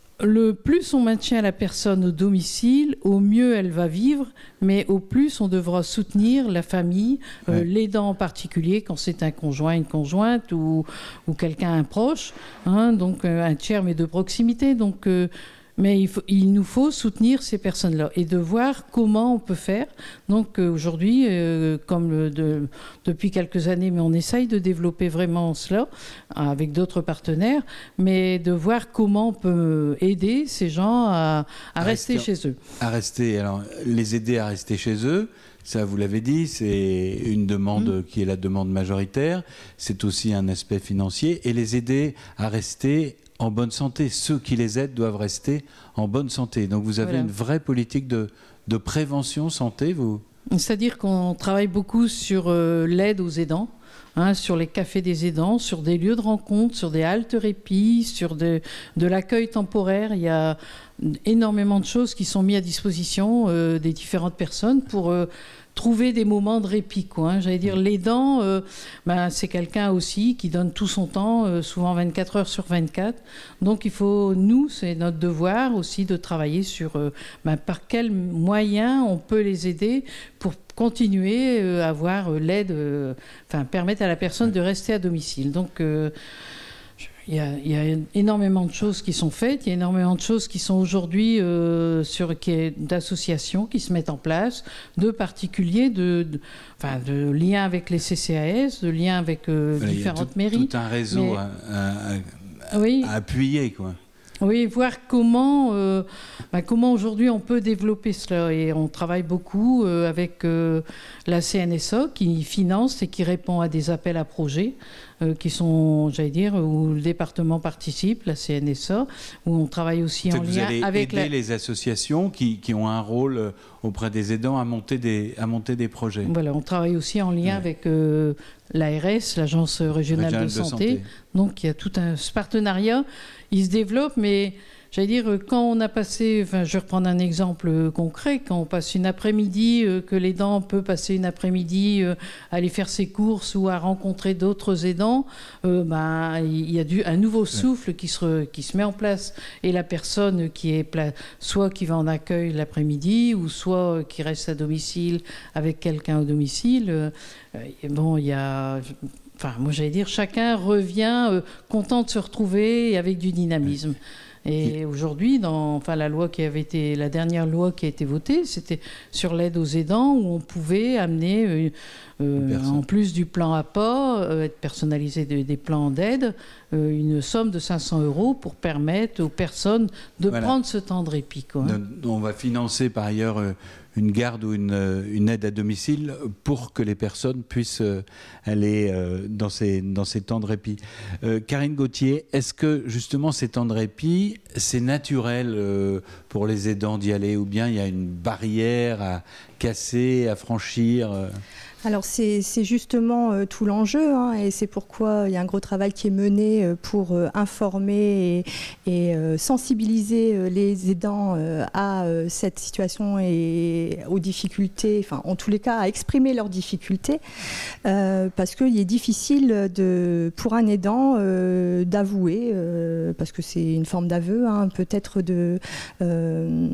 le plus on maintient la personne au domicile, au mieux elle va vivre, mais au plus on devra soutenir la famille, euh, ouais. l'aidant en particulier quand c'est un conjoint, une conjointe ou, ou quelqu'un, un proche, hein, donc euh, un tiers mais de proximité. Donc, euh, mais il, faut, il nous faut soutenir ces personnes-là et de voir comment on peut faire. Donc euh, aujourd'hui, euh, comme le, de, depuis quelques années, mais on essaye de développer vraiment cela avec d'autres partenaires, mais de voir comment on peut aider ces gens à, à, à rester, rester chez eux. À rester, alors les aider à rester chez eux. Ça, vous l'avez dit, c'est une demande mmh. qui est la demande majoritaire. C'est aussi un aspect financier. Et les aider à rester en bonne santé. Ceux qui les aident doivent rester en bonne santé. Donc vous avez voilà. une vraie politique de, de prévention santé, vous ? C'est-à-dire qu'on travaille beaucoup sur euh, l'aide aux aidants, hein, sur les cafés des aidants, sur des lieux de rencontre, sur des haltes répits, sur de, de l'accueil temporaire. Il y a énormément de choses qui sont mises à disposition euh, des différentes personnes pour euh, trouver des moments de répit, quoi, hein. J'allais dire, l'aidant, euh, ben, c'est quelqu'un aussi qui donne tout son temps, euh, souvent vingt-quatre heures sur vingt-quatre. Donc il faut, nous, c'est notre devoir aussi de travailler sur euh, ben, par quels moyens on peut les aider pour continuer euh, à avoir euh, l'aide, euh, enfin permettre à la personne de rester à domicile. Donc euh, Il y, a, il y a énormément de choses qui sont faites, il y a énormément de choses qui sont aujourd'hui euh, sur qui est d'associations qui se mettent en place, de particuliers, de, de, enfin, de liens avec les C C A S, de liens avec euh, voilà, différentes il y a tout, mairies. Tout un réseau Mais, à, à, à, oui. à appuyer, quoi. Oui, voir comment, euh, bah, comment aujourd'hui on peut développer cela. Et on travaille beaucoup euh, avec euh, la C N S A qui finance et qui répond à des appels à projets euh, qui sont, j'allais dire, où le département participe, la C N S A, où on travaille aussi en lien avec... Vous allez aider la... les associations qui, qui ont un rôle auprès des aidants à monter des, à monter des projets. Voilà, on travaille aussi en lien ouais. avec euh, l'A R S, l'Agence régionale, régionale de, de santé. santé. Donc il y a tout un ce partenariat. Il se développe, mais j'allais dire, quand on a passé, enfin, je vais reprendre un exemple concret, quand on passe une après-midi, euh, que l'aidant peut passer une après-midi euh, à aller faire ses courses ou à rencontrer d'autres aidants, euh, ben, il y a du, un nouveau souffle ouais. qui, se, qui se met en place. Et la personne qui est soit qui va en accueil l'après-midi, ou soit qui reste à domicile avec quelqu'un au domicile, euh, bon, il y a... Enfin, moi, j'allais dire, chacun revient euh, content de se retrouver avec du dynamisme. Et aujourd'hui, dans enfin, la loi qui avait été, la dernière loi qui a été votée, c'était sur l'aide aux aidants, où on pouvait amener, euh, euh, en plus du plan A P A, euh, être personnalisé de, des plans d'aide, euh, une somme de cinq cents euros pour permettre aux personnes de voilà. prendre ce temps de répit, quoi. On va financer par ailleurs euh, une garde ou une, une aide à domicile pour que les personnes puissent aller dans ces, dans ces temps de répit. Euh, Karine Gauthier, est-ce que justement ces temps de répit, c'est naturel pour les aidants d'y aller, ou bien il y a une barrière à casser, à franchir? Alors c'est justement euh, tout l'enjeu, hein, et c'est pourquoi il y a un gros travail qui est mené euh, pour euh, informer et, et euh, sensibiliser euh, les aidants euh, à euh, cette situation et aux difficultés, enfin en tous les cas à exprimer leurs difficultés, euh, parce qu'il est difficile de, pour un aidant euh, d'avouer, euh, parce que c'est une forme d'aveu, hein, peut-être de euh,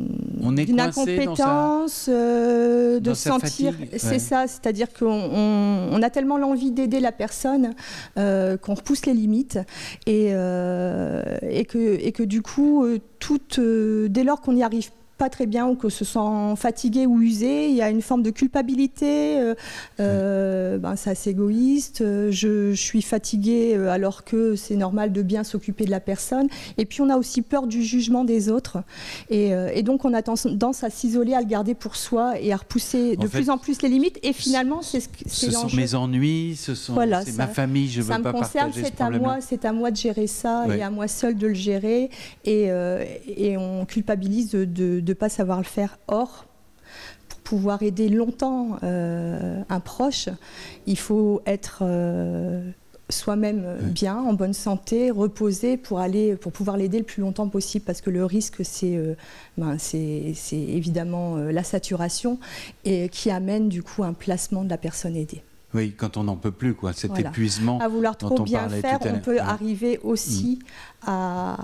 d'une incompétence, euh, de sentir, c'est ouais. ça. C'est-à-dire qu'on on, on a tellement l'envie d'aider la personne euh, qu'on repousse les limites et, euh, et, que, et que du coup, euh, tout, euh, dès lors qu'on n'y arrive pas très bien ou que se sent fatigué ou usé, il y a une forme de culpabilité, euh, euh, ben, c'est assez égoïste, je, je suis fatigué alors que c'est normal de bien s'occuper de la personne. Et puis on a aussi peur du jugement des autres. Et, euh, et donc on a tendance à s'isoler, à le garder pour soi et à repousser de en fait, plus en plus les limites. Et finalement, c'est ce, ce sont mes ennuis, ce sont voilà, c'est ma famille, je ne veux pas concerne, partager ce c'est à moi, c'est à moi de gérer ça ouais. et à moi seul de le gérer. Et, euh, et on culpabilise de, de de ne pas savoir le faire. Or, pour pouvoir aider longtemps euh, un proche, il faut être euh, soi-même ouais. bien, en bonne santé, reposé pour, aller, pour pouvoir l'aider le plus longtemps possible, parce que le risque, c'est euh, ben, c'est évidemment euh, la saturation et qui amène du coup un placement de la personne aidée. Oui, quand on n'en peut plus, quoi, cet voilà. épuisement. À vouloir trop bien faire, on peut ouais. arriver aussi mmh. à...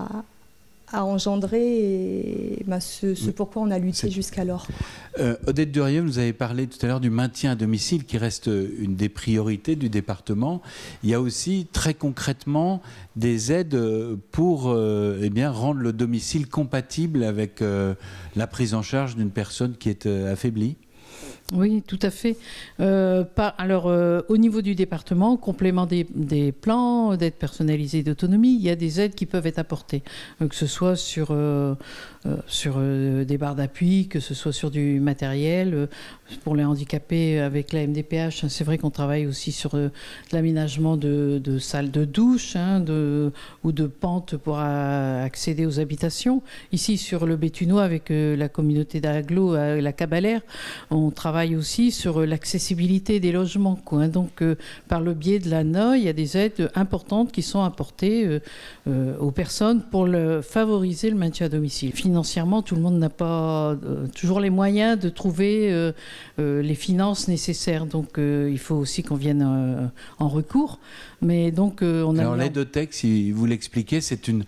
à engendrer et, ben, ce, ce pourquoi on a lutté jusqu'alors. Euh, Odette Durieux, vous avez parlé tout à l'heure du maintien à domicile qui reste une des priorités du département. Il y a aussi très concrètement des aides pour euh, eh bien, rendre le domicile compatible avec euh, la prise en charge d'une personne qui est euh, affaiblie. Oui, tout à fait. Euh, pas, alors, euh, au niveau du département, complément des, des plans d'aide personnalisée d'autonomie, il y a des aides qui peuvent être apportées, euh, que ce soit sur, euh, euh, sur euh, des barres d'appui, que ce soit sur du matériel. Euh, pour les handicapés, avec la M D P H, hein, c'est vrai qu'on travaille aussi sur euh, l'aménagement de, de salles de douche hein, de, ou de pentes pour euh, accéder aux habitations. Ici, sur le Béthunois, avec euh, la communauté d'Aglo, euh, la Cabalère, on travaille aussi sur l'accessibilité des logements. Quoi. Donc, euh, par le biais de l'A N O, il y a des aides importantes qui sont apportées euh, euh, aux personnes pour le, favoriser le maintien à domicile. Financièrement, tout le monde n'a pas euh, toujours les moyens de trouver euh, euh, les finances nécessaires. Donc, euh, il faut aussi qu'on vienne euh, en recours. Mais donc, euh, on a Alors, l'Aidotech, si vous l'expliquez, c'est une,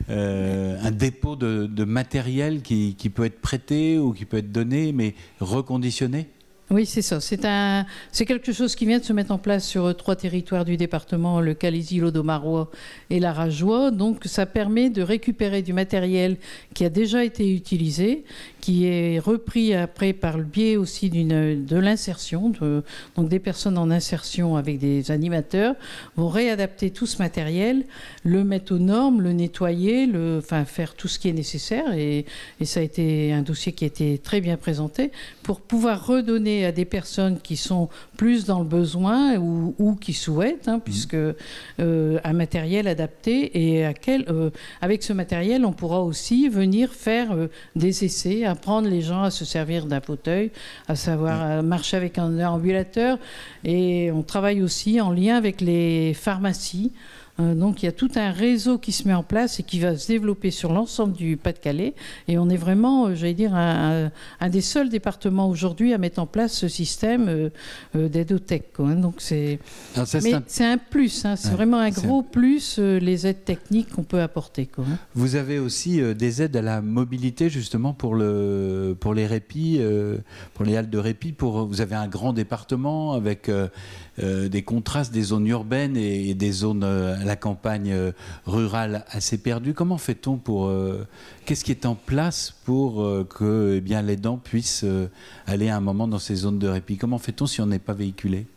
euh, un dépôt de, de matériel qui, qui peut être prêté ou qui peut être donné, mais reconditionné. Oui, c'est ça. C'est un, c'est quelque chose qui vient de se mettre en place sur trois territoires du département, le Calaisis, l'Audomarois et la Rajoie. Donc, ça permet de récupérer du matériel qui a déjà été utilisé, qui est repris après par le biais aussi d'une, de l'insertion. De, donc, des personnes en insertion avec des animateurs vont réadapter tout ce matériel, le mettre aux normes, le nettoyer, le, enfin, faire tout ce qui est nécessaire. Et, et ça a été un dossier qui a été très bien présenté pour pouvoir redonner à des personnes qui sont plus dans le besoin ou, ou qui souhaitent, hein, puisque euh, un matériel adapté et à quel, euh, avec ce matériel, on pourra aussi venir faire euh, des essais, apprendre les gens à se servir d'un fauteuil, à savoir à marcher avec un ambulateur. Et on travaille aussi en lien avec les pharmacies. Donc il y a tout un réseau qui se met en place et qui va se développer sur l'ensemble du Pas-de-Calais. Et on est vraiment, j'allais dire, un, un des seuls départements aujourd'hui à mettre en place ce système euh, d'aidotech. Donc c'est, mais un... c'est un plus, hein, c'est ouais, vraiment un gros un... plus, euh, les aides techniques qu'on peut apporter. Quoi. Vous avez aussi euh, des aides à la mobilité justement pour, le, pour les répits, euh, pour les haltes de répit. Pour, vous avez un grand département avec euh, euh, des contrastes, des zones urbaines et, et des zones... Euh, la campagne euh, rurale assez perdue. Comment fait-on pour... Euh, qu'est-ce qui est en place pour euh, que eh bien, l'aidant puisse euh, aller à un moment dans ces zones de répit? Comment fait-on si on n'est pas véhiculé?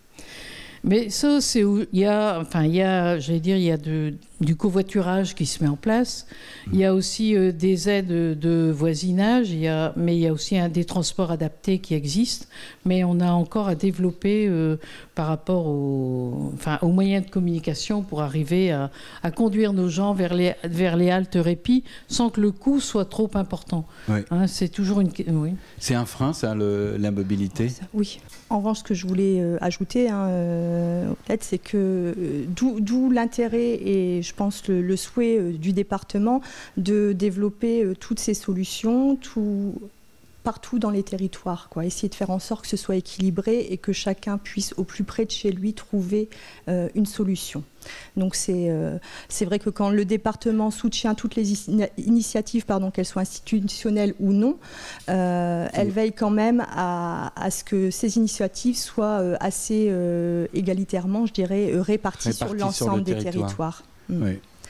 Mais ça, c'est où il y a, enfin, il y a, j'allais dire, il y a de, du covoiturage qui se met en place. Mmh. Il y a aussi euh, des aides de voisinage. Il y a, mais il y a aussi un, des transports adaptés qui existent. Mais on a encore à développer euh, par rapport aux, enfin, aux moyens de communication pour arriver à, à conduire nos gens vers les, vers les haltes répit sans que le coût soit trop important. Oui. Hein, c'est toujours une. Oui. C'est un frein, ça, le, la mobilité. Oui. En revanche, ce que je voulais euh, ajouter, hein, euh, peut-être, c'est que euh, d'où l'intérêt et je pense le, le souhait euh, du département de développer euh, toutes ces solutions, tout, partout dans les territoires, quoi. Essayer de faire en sorte que ce soit équilibré et que chacun puisse au plus près de chez lui trouver euh, une solution. Donc c'est euh, c'est vrai que quand le département soutient toutes les initiatives, pardon, qu'elles soient institutionnelles ou non, euh, elle veille quand même à, à ce que ces initiatives soient euh, assez euh, égalitairement, je dirais, réparties, réparties sur l'ensemble des territoire. territoires. Mmh. Oui.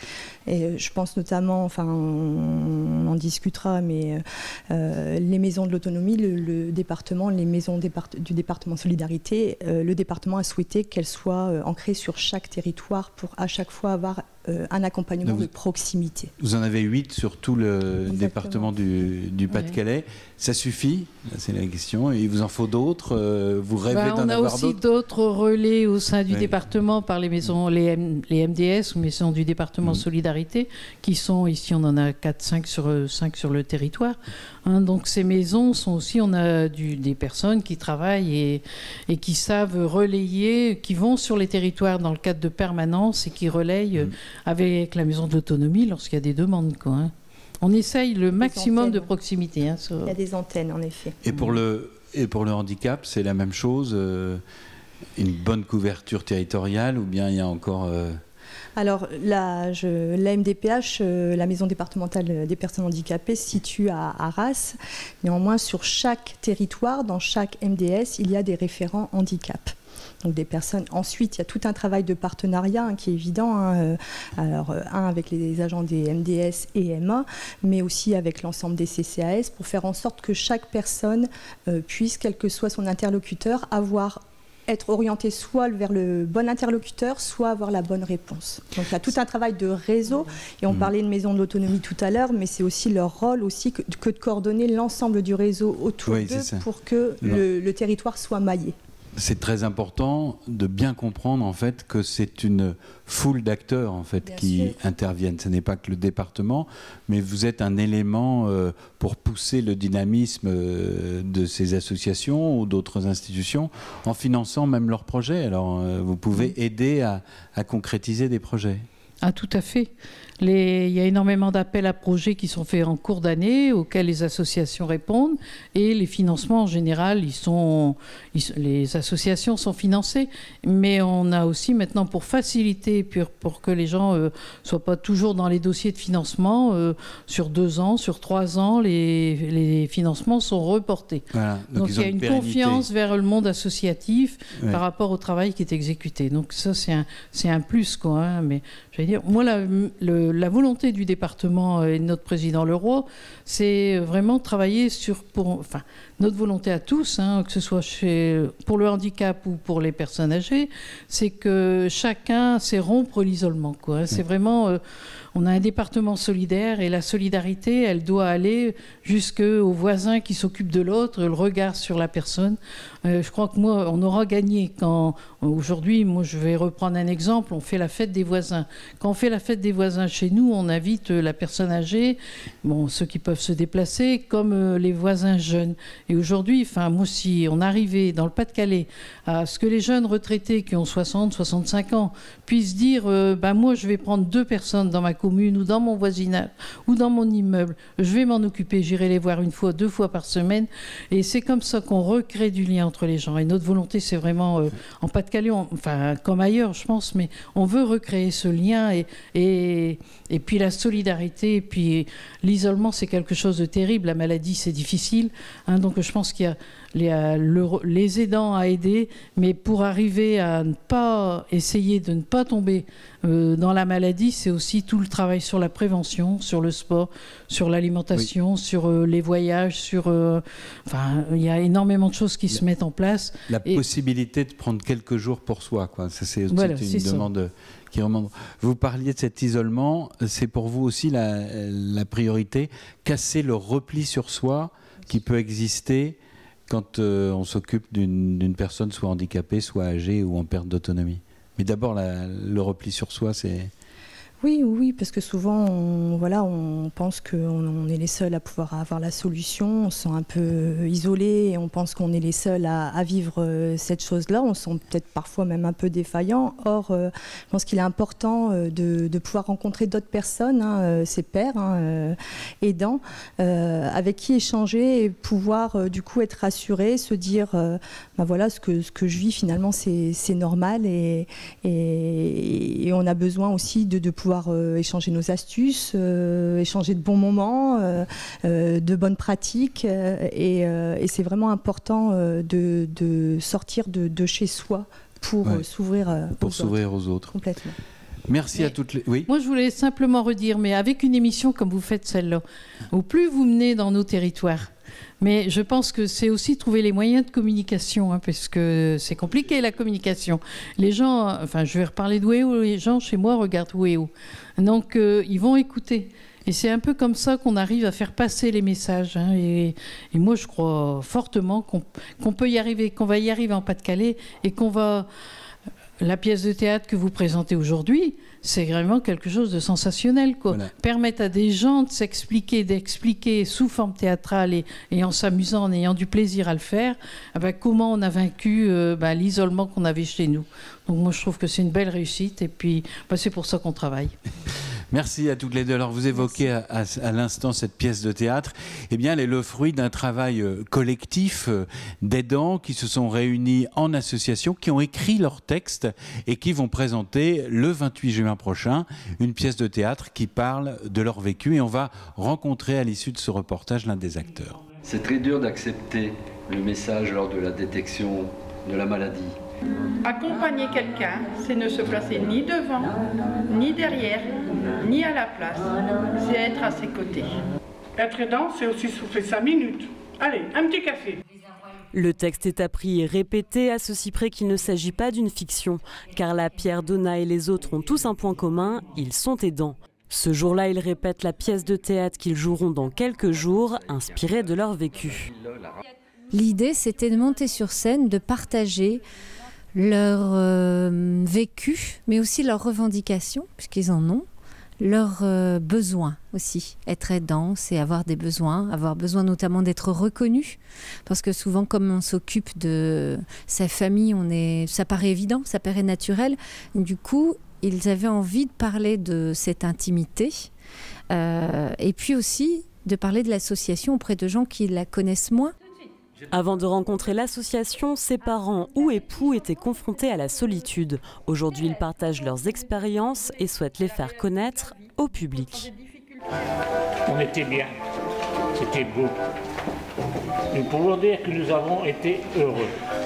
Et je pense notamment, enfin on, on en discutera, mais euh, les maisons de l'autonomie, le, le département, les maisons départ du département Solidarité, euh, le département a souhaité qu'elles soient euh, ancrées sur chaque territoire pour à chaque fois avoir euh, un accompagnement vous, de proximité. Vous en avez huit sur tout le Exactement. département du, du Pas-de-Calais. Ouais. Ça suffit? C'est la question. Et il vous en faut d'autres? euh, Vous rêvez bah, d'en avoir d'autres? On a aussi d'autres relais au sein du ouais. département par les maisons, les, M, les M D S ou maisons du département mmh. Solidarité, qui sont ici, on en a quatre cinq sur, cinq sur le territoire. Hein, donc ces maisons sont aussi, on a du, des personnes qui travaillent et, et qui savent relayer, qui vont sur les territoires dans le cadre de permanence et qui relayent mmh. avec la maison de l'autonomie lorsqu'il y a des demandes, quoi, hein. On essaye le maximum antennes, de proximité. Hein, sur... Il y a des antennes, en effet. Et pour le, et pour le handicap, c'est la même chose, euh, une bonne couverture territoriale, ou bien il y a encore... Euh... Alors, la, je, la M D P H, euh, la Maison départementale des personnes handicapées, se situe à Arras. Néanmoins, sur chaque territoire, dans chaque M D S, il y a des référents handicap. Donc des personnes. Ensuite, il y a tout un travail de partenariat hein, qui est évident. Hein, alors, un avec les agents des M D S et M A, mais aussi avec l'ensemble des C C A S pour faire en sorte que chaque personne euh, puisse, quel que soit son interlocuteur, avoir être orienté soit vers le bon interlocuteur, soit avoir la bonne réponse. Donc il y a tout un travail de réseau, et on mmh. parlait de maison de l'autonomie tout à l'heure, mais c'est aussi leur rôle aussi que, que de coordonner l'ensemble du réseau autour oui, d'eux pour que le, le territoire soit maillé. C'est très important de bien comprendre en fait que c'est une foule d'acteurs en fait bien qui sûr. interviennent. Ce n'est pas que le département, mais vous êtes un élément euh, pour pousser le dynamisme euh, de ces associations ou d'autres institutions en finançant même leurs projets. Alors euh, vous pouvez aider à, à concrétiser des projets. Ah, tout à fait. Les, il y a énormément d'appels à projets qui sont faits en cours d'année, auxquels les associations répondent, et les financements en général, ils sont, ils, les associations sont financées, mais on a aussi maintenant pour faciliter, pour, pour que les gens ne euh, soient pas toujours dans les dossiers de financement, euh, sur deux ans, sur trois ans, les, les financements sont reportés. Voilà, donc donc il y a une, une confiance vers le monde associatif ouais. par rapport au travail qui est exécuté. Donc ça, c'est un, c'est un plus, quoi. Hein, mais je vais dire, moi, la, le, la volonté du département et de notre président Leroy, c'est vraiment travailler sur, pour, enfin, notre volonté à tous, hein, que ce soit chez, pour le handicap ou pour les personnes âgées, c'est que chacun, c'est rompre l'isolement, quoi. C'est vraiment, euh, on a un département solidaire et la solidarité, elle doit aller jusqu'au voisin qui s'occupe de l'autre, le regard sur la personne. Euh, je crois que moi, on aura gagné quand, aujourd'hui, moi je vais reprendre un exemple, on fait la fête des voisins. Quand on fait la fête des voisins chez nous, on invite la personne âgée, bon, ceux qui peuvent se déplacer, comme euh, les voisins jeunes. Et aujourd'hui, enfin, moi, si on arrivait dans le Pas-de-Calais à ce que les jeunes retraités qui ont soixante, soixante-cinq ans puissent dire euh, ben, moi, je vais prendre deux personnes dans ma commune ou dans mon voisinage ou dans mon immeuble, je vais m'en occuper, j'irai les voir une fois, deux fois par semaine. Et c'est comme ça qu'on recrée du lien entre les gens. Et notre volonté, c'est vraiment, euh, en Pas-de-Calais, on, enfin, comme ailleurs, je pense, mais on veut recréer ce lien et, et, et puis la solidarité. Et puis l'isolement, c'est quelque chose de terrible. La maladie, c'est difficile. Hein, donc je pense qu'il y a les, le, les aidants à aider, mais pour arriver à ne pas essayer de ne pas tomber euh, dans la maladie, c'est aussi tout le travail sur la prévention, sur le sport, sur l'alimentation, oui. sur euh, les voyages, sur, euh, enfin, il y a énormément de choses qui la, se mettent en place. La et... possibilité de prendre quelques jours pour soi, quoi. Ça, c'est aussi voilà, une c'est demande. Ça. Qui remonte. Vous parliez de cet isolement, c'est pour vous aussi la, la priorité, casser le repli sur soi qui peut exister quand euh, on s'occupe d'une, d'une personne soit handicapée, soit âgée ou en perte d'autonomie. Mais d'abord, la, le repli sur soi, c'est... Oui, oui, parce que souvent, on, voilà, on pense qu'on on est les seuls à pouvoir avoir la solution, on se sent un peu isolé et on pense qu'on est les seuls à, à vivre cette chose-là, on se sent peut-être parfois même un peu défaillant. Or, euh, je pense qu'il est important de, de pouvoir rencontrer d'autres personnes, hein, ses pairs, hein, aidants, euh, avec qui échanger et pouvoir euh, du coup être rassuré, se dire, euh, ben voilà, ce que, ce que je vis finalement c'est, c'est normal et, et, et on a besoin aussi de, de pouvoir pouvoir euh, échanger nos astuces, euh, échanger de bons moments, euh, euh, de bonnes pratiques. Euh, et, euh, et c'est vraiment important euh, de, de sortir de, de chez soi pour ouais. euh, s'ouvrir, euh, pour aux, s'ouvrir autres. aux autres. Complètement. Merci mais à toutes les... Oui. Moi, je voulais simplement redire, mais avec une émission comme vous faites celle-là, au plus vous menez dans nos territoires, mais je pense que c'est aussi trouver les moyens de communication, hein, parce que c'est compliqué la communication. Les gens, enfin je vais reparler de Wéo, les gens chez moi regardent Wéo. Donc euh, ils vont écouter. Et c'est un peu comme ça qu'on arrive à faire passer les messages. Hein. Et, et moi je crois fortement qu'on qu'on peut y arriver, qu'on va y arriver en Pas-de-Calais et qu'on va... La pièce de théâtre que vous présentez aujourd'hui, c'est vraiment quelque chose de sensationnel, quoi. Voilà. Permettre à des gens de s'expliquer, d'expliquer sous forme théâtrale et, et en s'amusant, en ayant du plaisir à le faire, eh ben, comment on a vaincu euh, ben, l'isolement qu'on avait chez nous. Donc moi, je trouve que c'est une belle réussite et puis ben, c'est pour ça qu'on travaille. Merci à toutes les deux. Alors vous évoquez à, à, à l'instant cette pièce de théâtre. Eh bien, elle est le fruit d'un travail collectif d'aidants qui se sont réunis en association, qui ont écrit leurs textes et qui vont présenter le vingt-huit juin prochain une pièce de théâtre qui parle de leur vécu. Et on va rencontrer à l'issue de ce reportage l'un des acteurs. C'est très dur d'accepter le message lors de la détection de la maladie. Accompagner quelqu'un, c'est ne se placer ni devant, ni derrière, ni à la place. C'est être à ses côtés. Être aidant, c'est aussi souffler cinq minutes. Allez, un petit café. Le texte est appris et répété, à ceci près qu'il ne s'agit pas d'une fiction. Carla, Pierre, Donna et les autres ont tous un point commun, ils sont aidants. Ce jour-là, ils répètent la pièce de théâtre qu'ils joueront dans quelques jours, inspirée de leur vécu. L'idée, c'était de monter sur scène, de partager leur euh, vécu, mais aussi leurs revendications, puisqu'ils en ont, leurs euh, besoins aussi. Être aidant, c'est avoir des besoins, avoir besoin notamment d'être reconnu, parce que souvent, comme on s'occupe de sa famille, on est, ça paraît évident, ça paraît naturel. Du coup, ils avaient envie de parler de cette intimité, euh, et puis aussi de parler de l'association auprès de gens qui la connaissent moins. Avant de rencontrer l'association, ses parents ou époux étaient confrontés à la solitude. Aujourd'hui, ils partagent leurs expériences et souhaitent les faire connaître au public. On était bien, c'était beau. Nous pouvons dire que nous avons été heureux.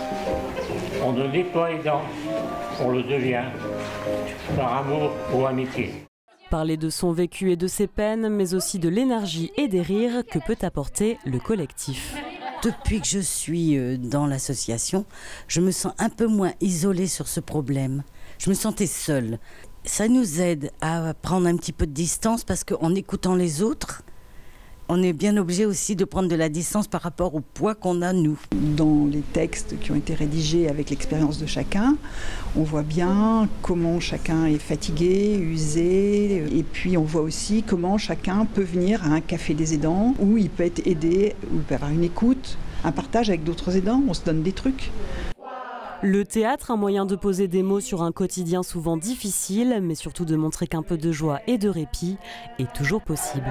On ne n'est pas aidant, on le devient, par amour ou amitié. Parler de son vécu et de ses peines, mais aussi de l'énergie et des rires que peut apporter le collectif. Depuis que je suis dans l'association, je me sens un peu moins isolée sur ce problème. Je me sentais seule. Ça nous aide à prendre un petit peu de distance parce qu'en écoutant les autres, on est bien obligé aussi de prendre de la distance par rapport au poids qu'on a, nous. Dans les textes qui ont été rédigés avec l'expérience de chacun, on voit bien comment chacun est fatigué, usé, et puis on voit aussi comment chacun peut venir à un café des aidants, où il peut être aidé, où il peut avoir une écoute, un partage avec d'autres aidants, on se donne des trucs. Le théâtre, un moyen de poser des mots sur un quotidien souvent difficile, mais surtout de montrer qu'un peu de joie et de répit est toujours possible.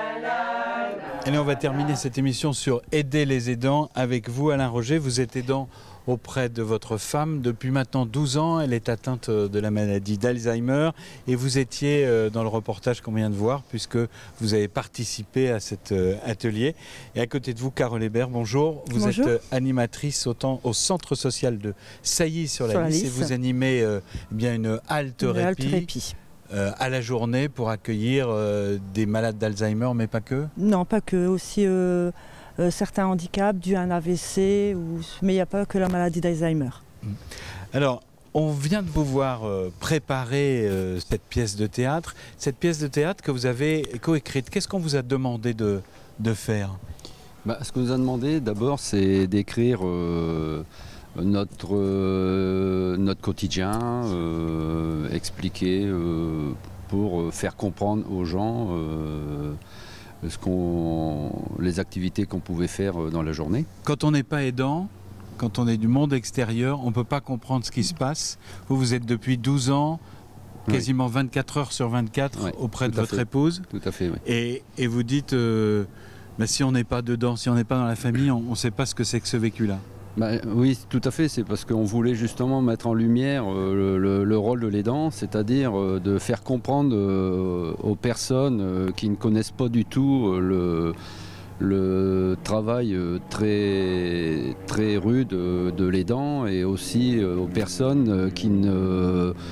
Allez, on va terminer cette émission sur aider les aidants avec vous, Alain Roger. Vous êtes aidant auprès de votre femme depuis maintenant douze ans. Elle est atteinte de la maladie d'Alzheimer et vous étiez dans le reportage qu'on vient de voir puisque vous avez participé à cet atelier. Et à côté de vous, Carole Hébert, bonjour. Vous bonjour. êtes animatrice au, temps, au centre social de Sailly-sur-la-Lys et vous animez euh, bien une halte une répit. Halte répit. Euh, à la journée pour accueillir euh, des malades d'Alzheimer, mais pas que? Non, pas que. Aussi euh, euh, certains handicaps dus à un A V C, ou... mais il n'y a pas que la maladie d'Alzheimer. Alors, on vient de vous voir euh, préparer euh, cette pièce de théâtre. Cette pièce de théâtre que vous avez coécrite, qu'est-ce qu'on vous a demandé de, de faire? Bah, ce qu'on nous a demandé d'abord, c'est d'écrire euh, notre, euh, notre quotidien, euh, expliquer euh, pour faire comprendre aux gens euh, ce qu'on, les activités qu'on pouvait faire dans la journée. Quand on n'est pas aidant, quand on est du monde extérieur, on ne peut pas comprendre ce qui se passe. Vous, vous êtes depuis douze ans, quasiment oui. vingt-quatre heures sur vingt-quatre oui, auprès de votre fait. épouse. Tout à fait, oui. Et, et vous dites, euh, bah, si on n'est pas dedans, si on n'est pas dans la famille, on ne sait pas ce que c'est que ce vécu-là. Bah, oui, tout à fait. C'est parce qu'on voulait justement mettre en lumière euh, le, le, le rôle de l'aidant, c'est-à-dire euh, de faire comprendre euh, aux personnes euh, qui ne connaissent pas du tout euh, le, le travail euh, très, très rude euh, de l'aidant et aussi euh, aux personnes euh, qui ne...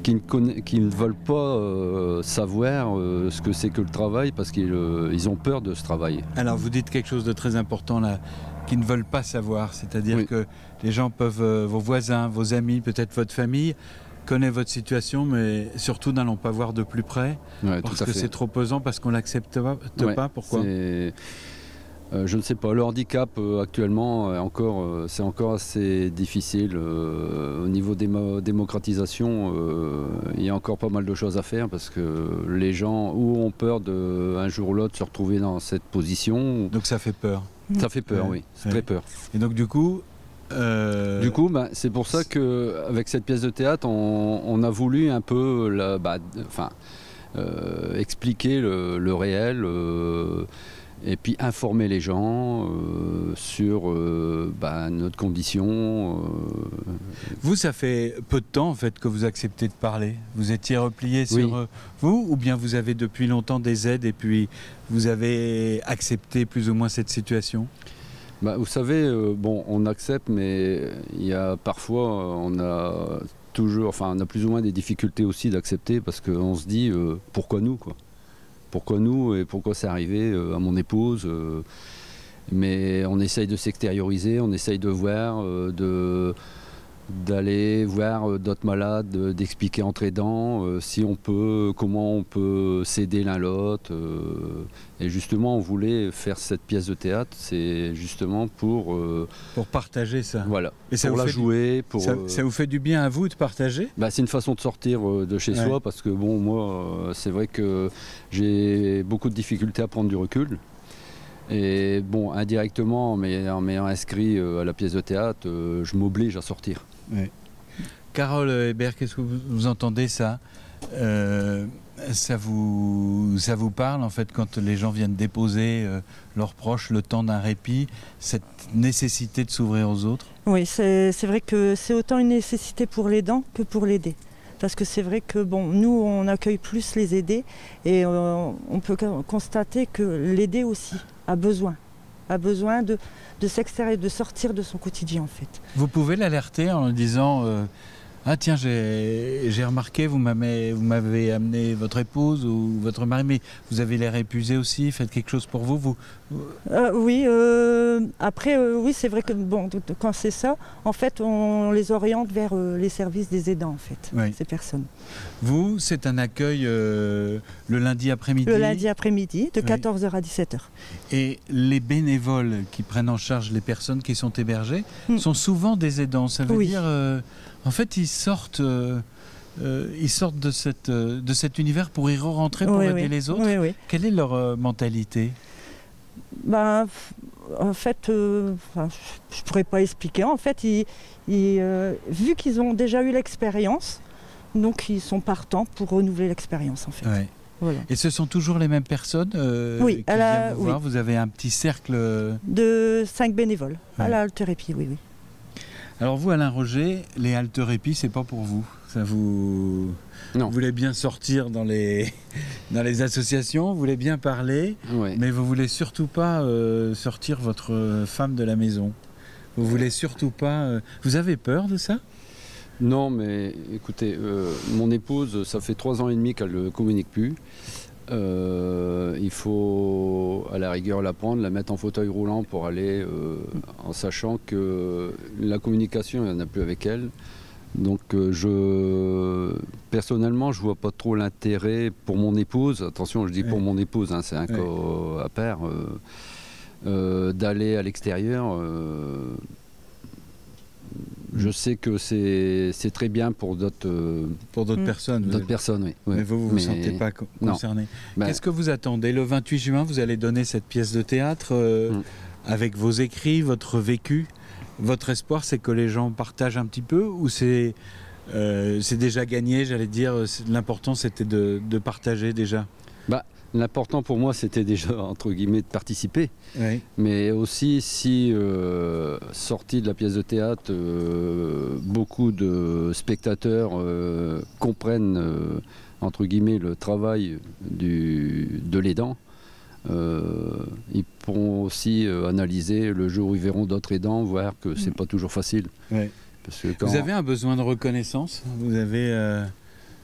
qui ne, conna... qui ne veulent pas euh, savoir euh, ce que c'est que le travail parce qu'ils euh, ils ont peur de ce travail. Alors vous dites quelque chose de très important là, qui ne veulent pas savoir, c'est-à-dire oui. que les gens peuvent, euh, vos voisins, vos amis, peut-être votre famille, connaissent votre situation, mais surtout n'allons pas voir de plus près, ouais, parce que c'est trop pesant, parce qu'on ne l'accepte pas, ouais, pas. Pourquoi euh, je ne sais pas, le handicap euh, actuellement, encore, euh, c'est encore assez difficile. Euh, au niveau des démocratisation, euh, il y a encore pas mal de choses à faire, parce que les gens ou ont peur de, un jour ou l'autre, se retrouver dans cette position. Donc ça fait peur. Ça fait peur, ouais, oui, c'est ouais. très peur. Et donc du coup... Euh... Du coup, bah, c'est pour ça qu'avec cette pièce de théâtre, on, on a voulu un peu la, bah, enfin, euh, expliquer le, le réel euh, et puis informer les gens euh, sur euh, bah, notre condition. Euh... Vous, ça fait peu de temps en fait que vous acceptez de parler. Vous étiez replié sur oui. euh, vous, ou bien vous avez depuis longtemps des aides et puis vous avez accepté plus ou moins cette situation? Bah, vous savez, euh, bon, on accepte, mais il y a parfois, on a toujours, enfin, on a plus ou moins des difficultés aussi d'accepter parce qu'on se dit euh, pourquoi nous, quoi. Pourquoi nous et pourquoi c'est arrivé euh, à mon épouse. Euh, mais on essaye de s'extérioriser, on essaye de voir, euh, de d'aller voir d'autres malades, d'expliquer entre aidants euh, si on peut, comment on peut s'aider l'un l'autre. Euh, et justement, on voulait faire cette pièce de théâtre, c'est justement pour... Euh, pour partager ça. Voilà, et ça pour la jouer. Du, pour, ça, euh, ça vous fait du bien à vous de partager? Bah, c'est une façon de sortir euh, de chez ouais. soi, parce que bon, moi, euh, c'est vrai que j'ai beaucoup de difficultés à prendre du recul. Et bon, indirectement, mais en m'ayant inscrit euh, à la pièce de théâtre, euh, je m'oblige à sortir. Oui. Carole Hébert, qu'est-ce que vous, vous entendez ça euh, ça, vous, ça vous parle en fait quand les gens viennent déposer euh, leurs proches le temps d'un répit, cette nécessité de s'ouvrir aux autres? Oui, c'est vrai que c'est autant une nécessité pour l'aidant que pour l'aider. Parce que c'est vrai que bon, nous, on accueille plus les aidés et euh, on peut constater que l'aider aussi a besoin, a besoin de, de s'extérieur, de sortir de son quotidien en fait. Vous pouvez l'alerter en lui disant euh, ah tiens, j'ai remarqué, vous m'avez amené votre épouse ou votre mari, mais vous avez l'air épuisé aussi, faites quelque chose pour vous, vous... Euh, Oui, euh, après, euh, oui, c'est vrai que bon, quand c'est ça, en fait, on les oriente vers euh, les services des aidants, en fait, oui. ces personnes. Vous, c'est un accueil euh, le lundi après-midi? Le lundi après-midi, de quatorze heures à dix-sept heures. Et les bénévoles qui prennent en charge les personnes qui sont hébergées mm. sont souvent des aidants, ça veut oui. dire... Euh, en fait, ils sortent, euh, euh, ils sortent de, cette, euh, de cet univers pour y re-rentrer, pour oui, aider oui. les autres. Oui, oui. Quelle est leur euh, mentalité? Ben, en fait, euh, enfin, je ne pourrais pas expliquer. En fait, ils, ils, euh, vu qu'ils ont déjà eu l'expérience, donc ils sont partants pour renouveler l'expérience, en fait. Ouais. Voilà. Et ce sont toujours les mêmes personnes euh, oui, qui viennent la, vous oui. voir? Vous avez un petit cercle... de cinq bénévoles ouais. à la haltérothérapie, oui, oui. Alors vous, Alain Roger, les haltérophies, c'est pas pour vous. Ça vous... Non. Vous voulez bien sortir dans les, dans les associations, vous voulez bien parler, ouais. mais vous voulez surtout pas euh, sortir votre femme de la maison. Vous voulez surtout pas... Euh... Vous avez peur de ça? Non, mais écoutez, euh, mon épouse, ça fait trois ans et demi qu'elle ne communique plus. Euh, il faut à la rigueur la prendre, la mettre en fauteuil roulant pour aller, euh, en sachant que la communication, il n'y en a plus avec elle. Donc euh, je, personnellement, je ne vois pas trop l'intérêt pour mon épouse, attention je dis oui. pour mon épouse, hein, c'est un oui. cas à part, euh, euh, d'aller à l'extérieur. Euh, Je sais que c'est très bien pour d'autres euh, pour d'autres mmh. personnes. D'autres personnes, oui. Mais vous, vous ne vous sentez pas co concerné. Ben, qu'est-ce que vous attendez? Le vingt-huit juin, vous allez donner cette pièce de théâtre euh, mmh. avec vos écrits, votre vécu. Votre espoir, c'est que les gens partagent un petit peu ou c'est euh, c'est déjà gagné, j'allais dire, l'important c'était de, de partager déjà? Bah, l'important pour moi, c'était déjà, entre guillemets, de participer. Oui. Mais aussi, si, euh, sorti de la pièce de théâtre, euh, beaucoup de spectateurs euh, comprennent, euh, entre guillemets, le travail du, de l'aidant, euh, ils pourront aussi euh, analyser le jour où ils verront d'autres aidants, voir que c'est pas toujours facile. Oui. Parce que quand... Vous avez un besoin de reconnaissance? Vous avez... Euh...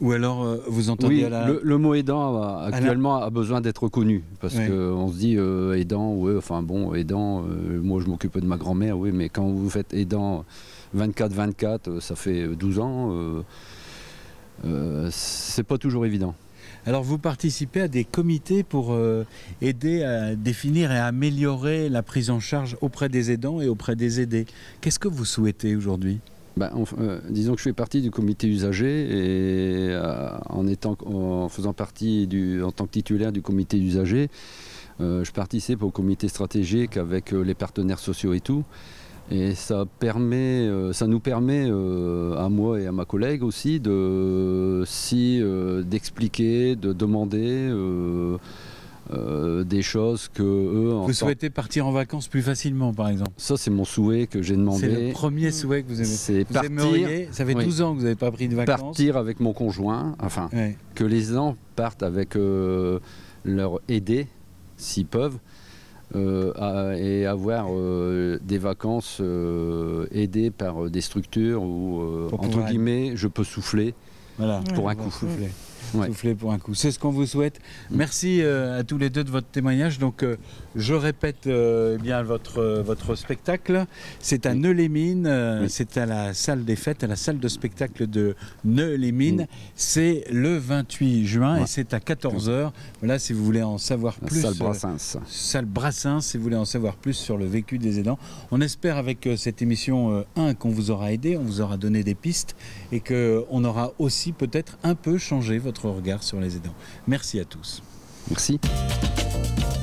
Ou alors, euh, vous entendez oui, à la... le, le mot aidant a, actuellement la... a besoin d'être reconnu. Parce oui. qu'on se dit euh, aidant, ouais, enfin bon, aidant, euh, moi je m'occupe de ma grand-mère, oui, mais quand vous faites aidant vingt-quatre vingt-quatre, ça fait douze ans, euh, euh, c'est pas toujours évident. Alors vous participez à des comités pour euh, aider à définir et à améliorer la prise en charge auprès des aidants et auprès des aidés. Qu'est-ce que vous souhaitez aujourd'hui ? Ben, on, euh, disons que je fais partie du comité usager et euh, en, étant, en faisant partie du, en tant que titulaire du comité usager, euh, je participe au comité stratégique avec euh, les partenaires sociaux et tout. Et ça, permet, euh, ça nous permet, euh, à moi et à ma collègue aussi, de, si, euh, d'expliquer, de demander euh, euh, des choses que eux... Vous souhaitez partir en vacances plus facilement, par exemple? Ça, c'est mon souhait que j'ai demandé. C'est le premier souhait que vous aimez. C'est vous partir, aimeriez, ça fait douze oui, ans que vous n'avez pas pris de vacances. Partir avec mon conjoint, enfin, oui. que les gens partent avec euh, leur aidé, s'ils peuvent. Euh, à, et avoir euh, des vacances euh, aidées par euh, des structures où, euh, entre guillemets, je peux souffler voilà. pour ouais, un coup. Souffler. Ouais. Souffler pour un coup. C'est ce qu'on vous souhaite. Mmh. Merci euh, à tous les deux de votre témoignage. Donc, euh, je répète euh, bien votre, euh, votre spectacle. C'est à oui. Nœux-les-Mines. Euh, oui. C'est à la salle des fêtes, à la salle de spectacle de Nœux-les-Mines. Mmh. C'est le vingt-huit juin ouais. et c'est à quatorze heures. Voilà, si vous voulez en savoir la plus. Salle Brassens. Euh, salle Brassens, si vous voulez en savoir plus sur le vécu des aidants. On espère avec euh, cette émission, euh, un, qu'on vous aura aidé, on vous aura donné des pistes et qu'on aura aussi peut-être un peu changé votre regard sur les aidants. Merci à tous. Merci.